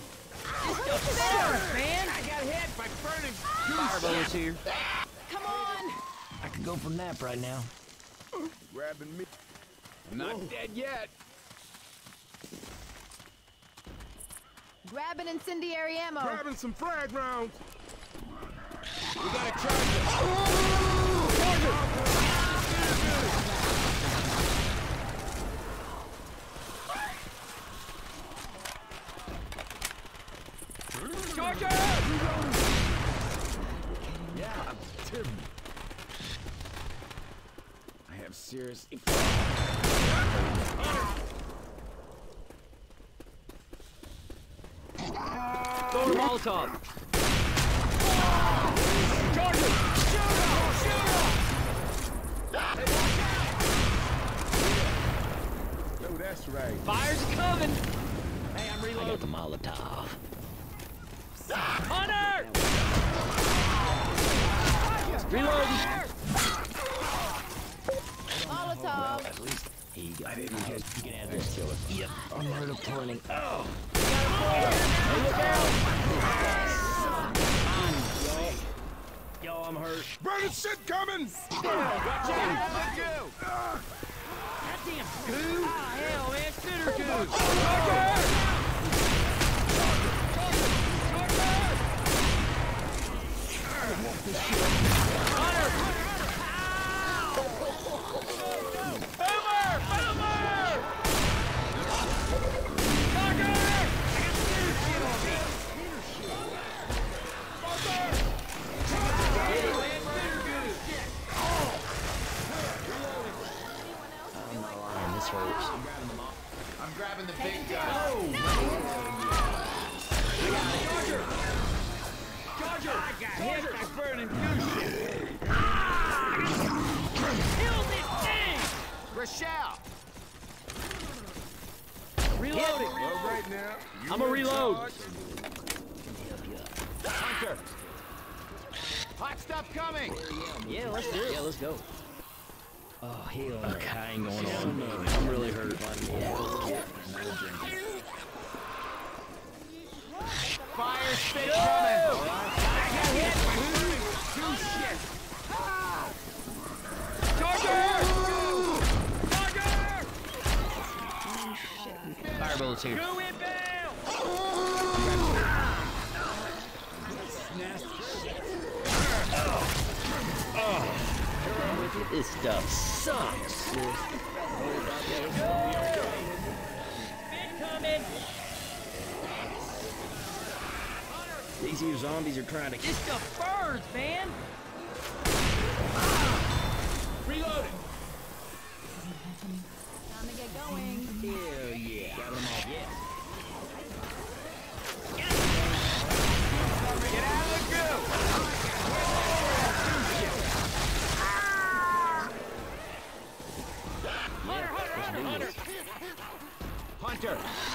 Man, I got hit by burning fire bullets here. Come on! I could go for a nap right now. Grabbing me. I'm not dead yet. Grab an incendiary ammo. Grabbing some frag rounds. We got a charger. yours. Throw a Molotov. Charge it! Shoot him! Shoot him! Hey, watch out! No, that's right. Fire's coming! Hey, I'm reloading. I got the Molotov. Hunter! Reloading! Molotov. At least he got I didn't get you can have this killer. Yep. I'm murder pointing. Oh! Hey, look out! Yo, I'm hurt. Burning shit coming! Watch out! Let go! Goddamn goo! Ah, hell, man, spitter goo! Charger! Hunter! Boomer! Boomer! Charger! I got spitter shit on me! I'm grabbing the big guy. Charger! Charger! I got hit by burning goo shit! Ah! Kill this thing! Rochelle! Reloading! Well, right now, you I'm a in reload. charge. Hunter! Hot stuff coming! Yeah, let's do it. Yeah, let's go. Oh, hell no. Okay, I ain't going on. I'm really hurt. Fire spit coming! I got hit! Two shit! Charger! Charger! Fire bullets here. Go inbound! Oh. This stuff sucks. Incoming! These here zombies are trying to get the birds, man! Reloading! Time to get going. Hell yeah! Got them all, yeah. Get out of the goo! Hunter, Hunter, Hunter, Hunter! Hunter!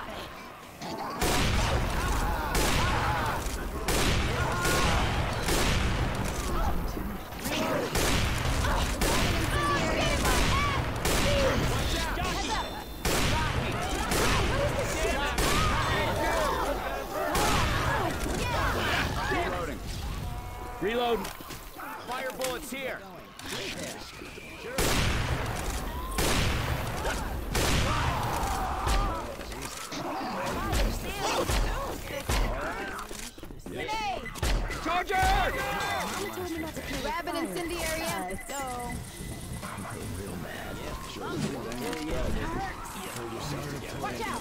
Reloading. Reload! Fire bullets here! Charger! Grab an incendiary and let's go. Watch out!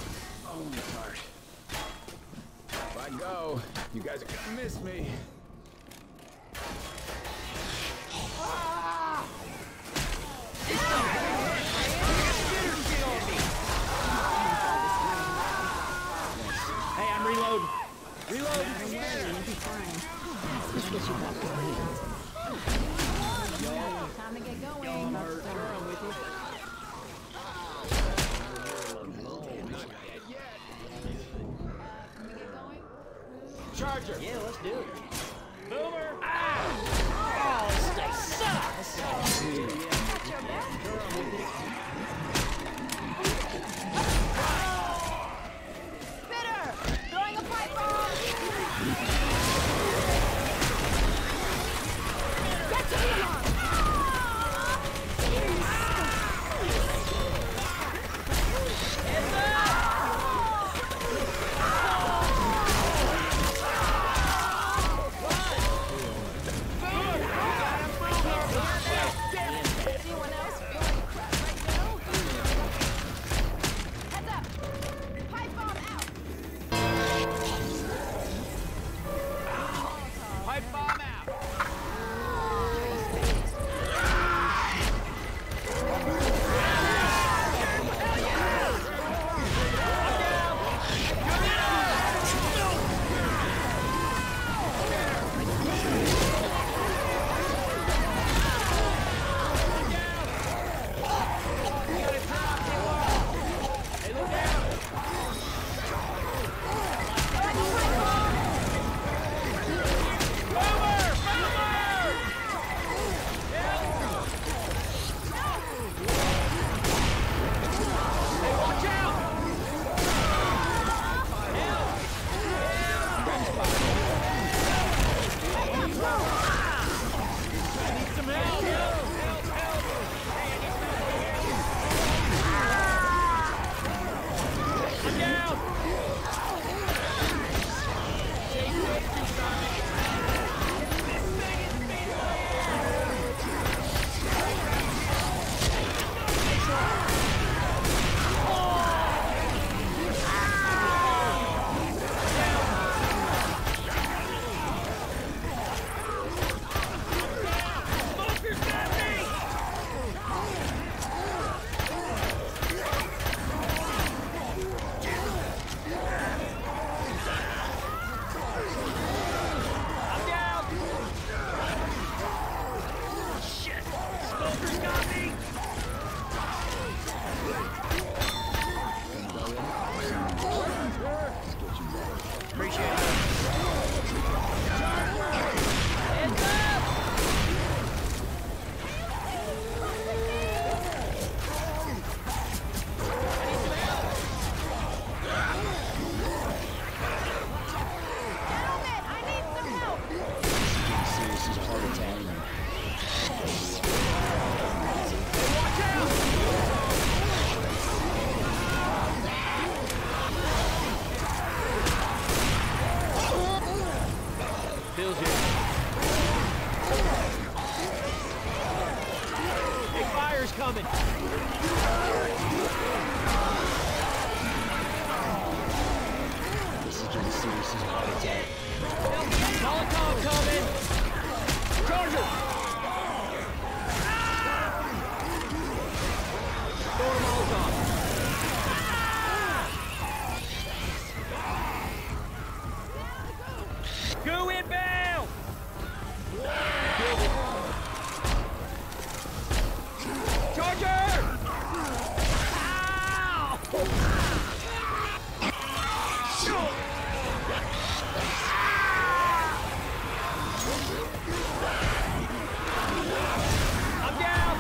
If I go, you guys are gonna miss me. Hey, I'm reloading. Reload! Don't worry, you'll be fine. Let's get you back to Time to get going. Charger! Yeah, let's do it. Boomer! Ah! Oh, this thing sucks! Spitter! Throwing a pipe bomb! Get to the alarm! coming! This is getting serious as a heart attack. Molotov coming! Charger! Throw a Molotov. Go inbound! Charger! I'm down!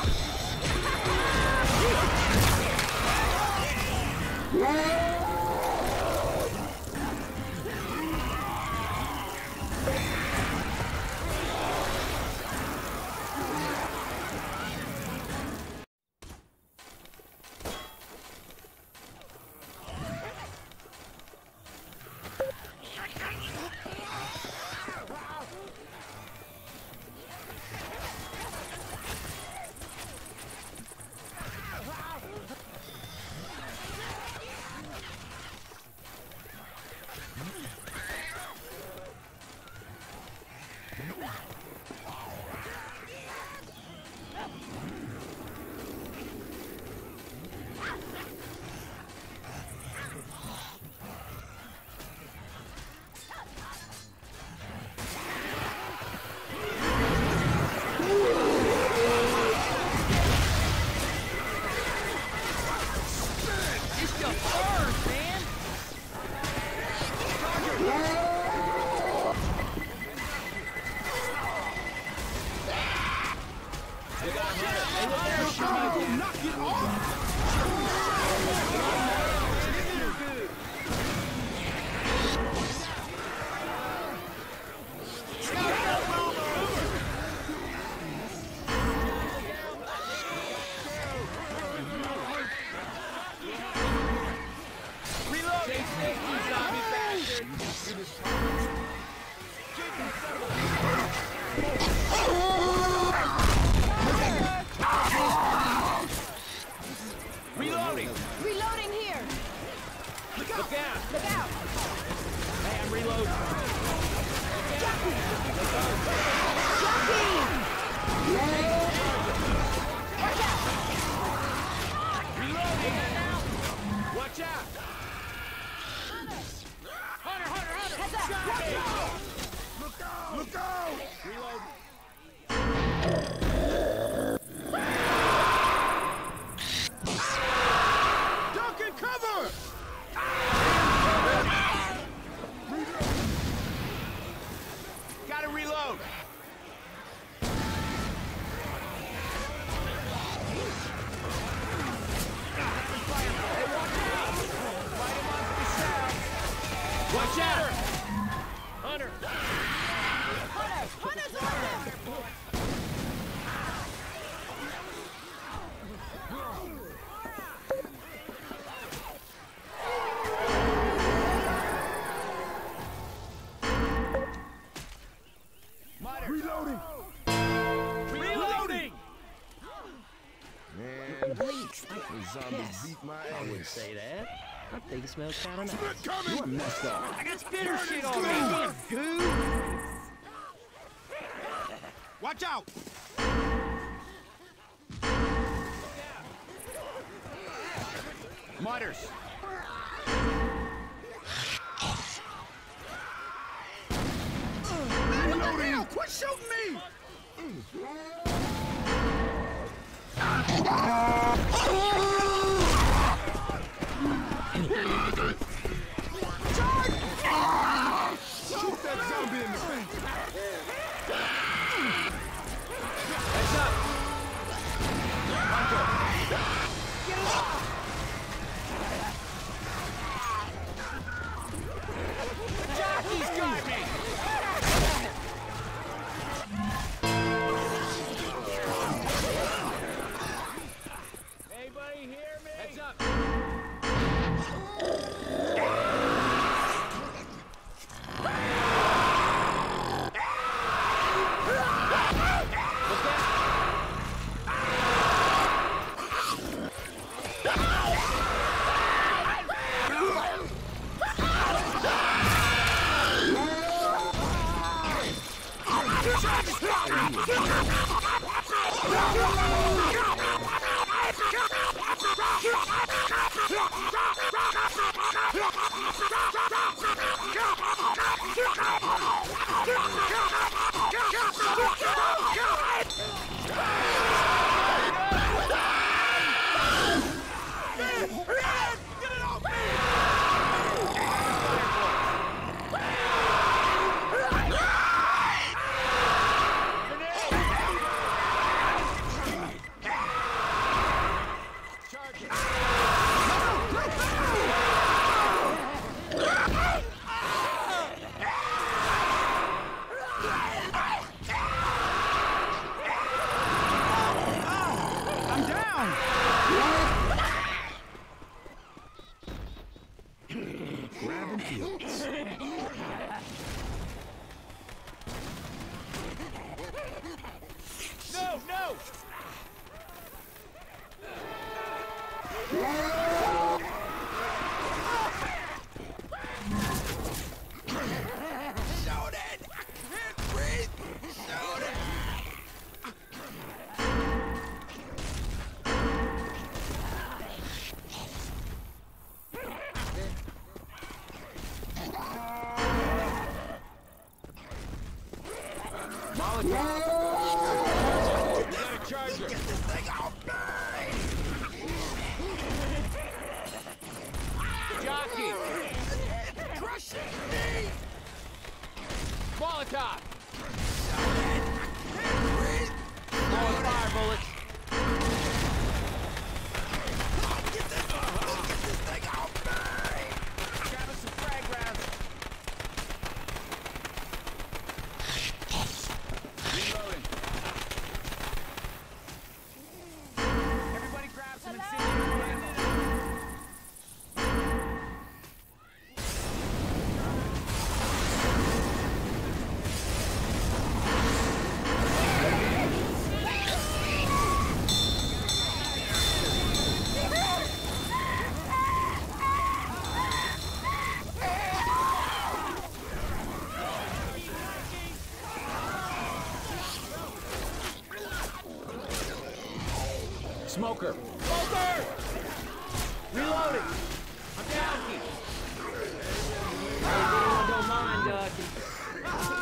Reloading! Reloading here! Look out! Look out! Hey, I'm reloading. Jockey! Reloading! Watch out! Hunter, Hunter, Hunter! Heads up! Look out! Look out! Reload! Duck and cover! Gotta reload! Watch out! Hunter! Hunter! Hunter's on them! Reloading! Reloading! Man, the zombies beat my ass. Say that. I think it smells kind of nice. Split coming! Messed up. I got spitter shit on me! Dude! Watch out! Mutters! Reloading! Quit shooting me! Shoot that zombie in the face! Heads up! Hunter! Jockey's got me! Anybody hear me? Heads up! down! Grabbing fields. No, no! Shoot it! I can't breathe! Shoot it! Charger! Get this thing off me! Jockey! It's crushing me! Molotov! Shoot it! I can't breathe! Throwing fire bullets! Get this, get this thing off me! Grab us some frag rounds! Reloading! Everybody grab some incendiary! Smoker! Smoker! Reloading! I'm Jockey! Anyone don't mind, Ducky.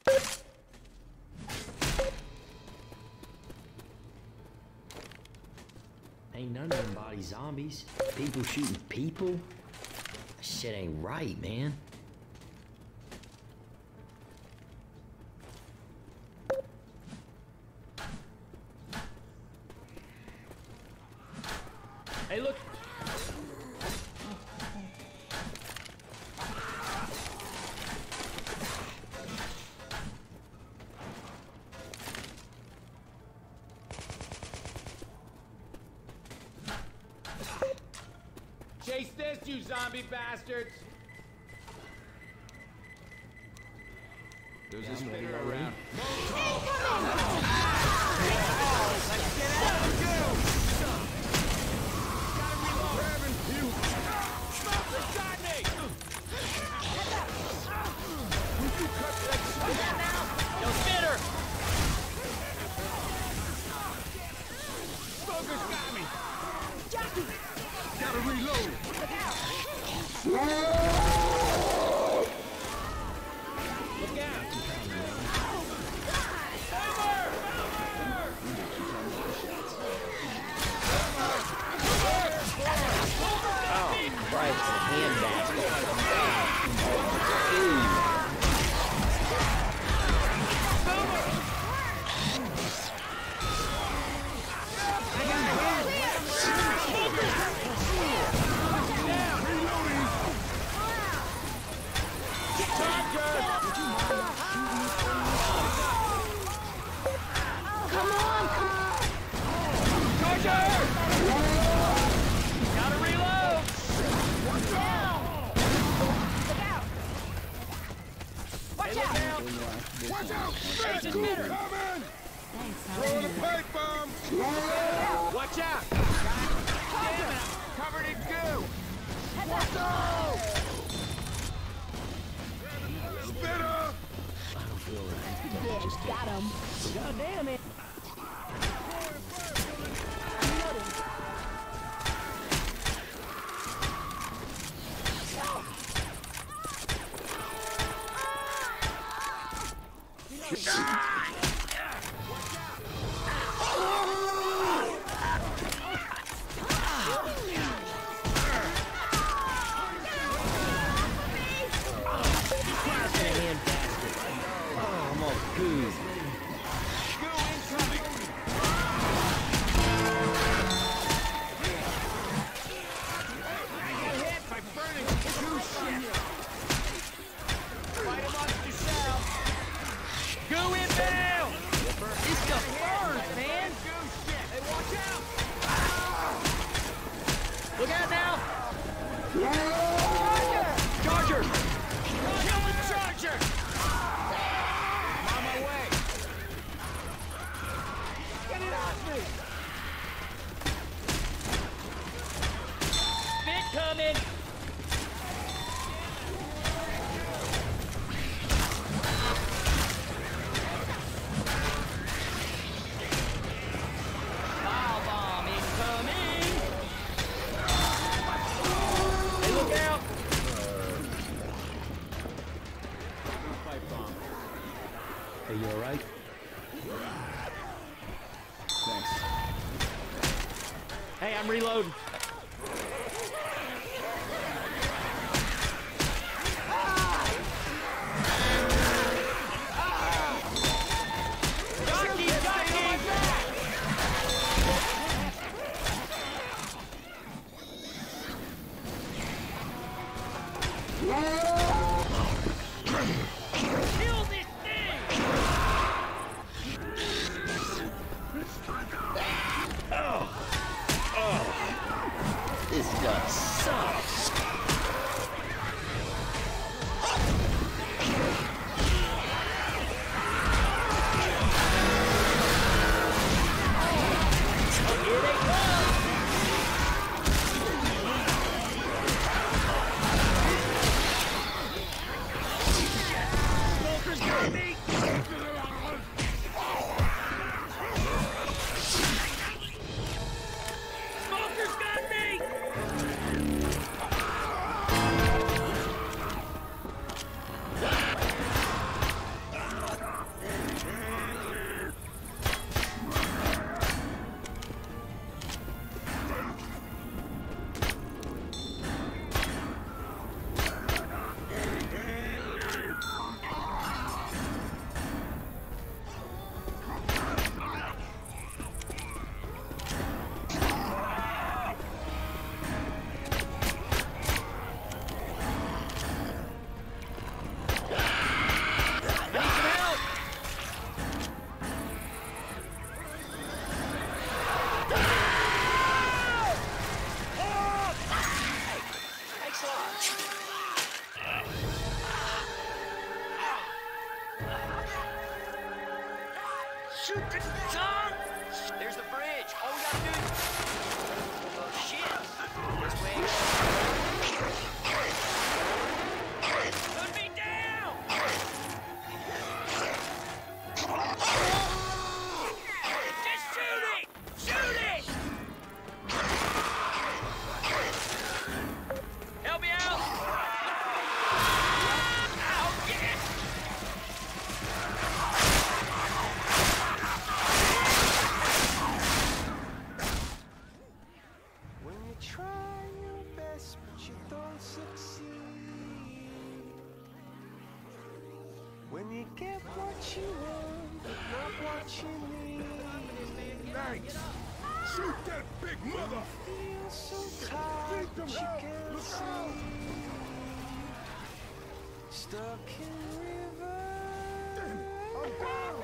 Ain't none of them body zombies. People shooting people? Shit ain't right, man. Hey, look. Chase this, you zombie bastards! There's a spinner around. Yo, spinner! Focus got me. Jockey. Gotta reload. Look out! Oh, Christ, the handbasket. Watch out! Shit! Coming! Throw the pipe bomb! Watch out! Damn it, I'm covered in goo! Watch out! Spinner! I don't feel right. Bitch, got him. God damn it. Look out now! Charger! Kill the charger! I'm on my way! Get it off me! Spit coming! Foul bomb incoming! Hey, look out! Pipe bomb. Hey, you alright? Thanks. Hey, I'm reloading. Jockey, jockey! Kill this thing! This Shoot the Tom! There's the bridge. All we gotta do is... Oh, shit. This way. Put me down! Just shoot it! Shoot it! Help me out! Oh, yeah! When you try your best, but you don't succeed. When you get what you want, but not what you need. Thanks. Shoot that big mother! Feel so tired, but you can't see. Stuck in river. I'm down!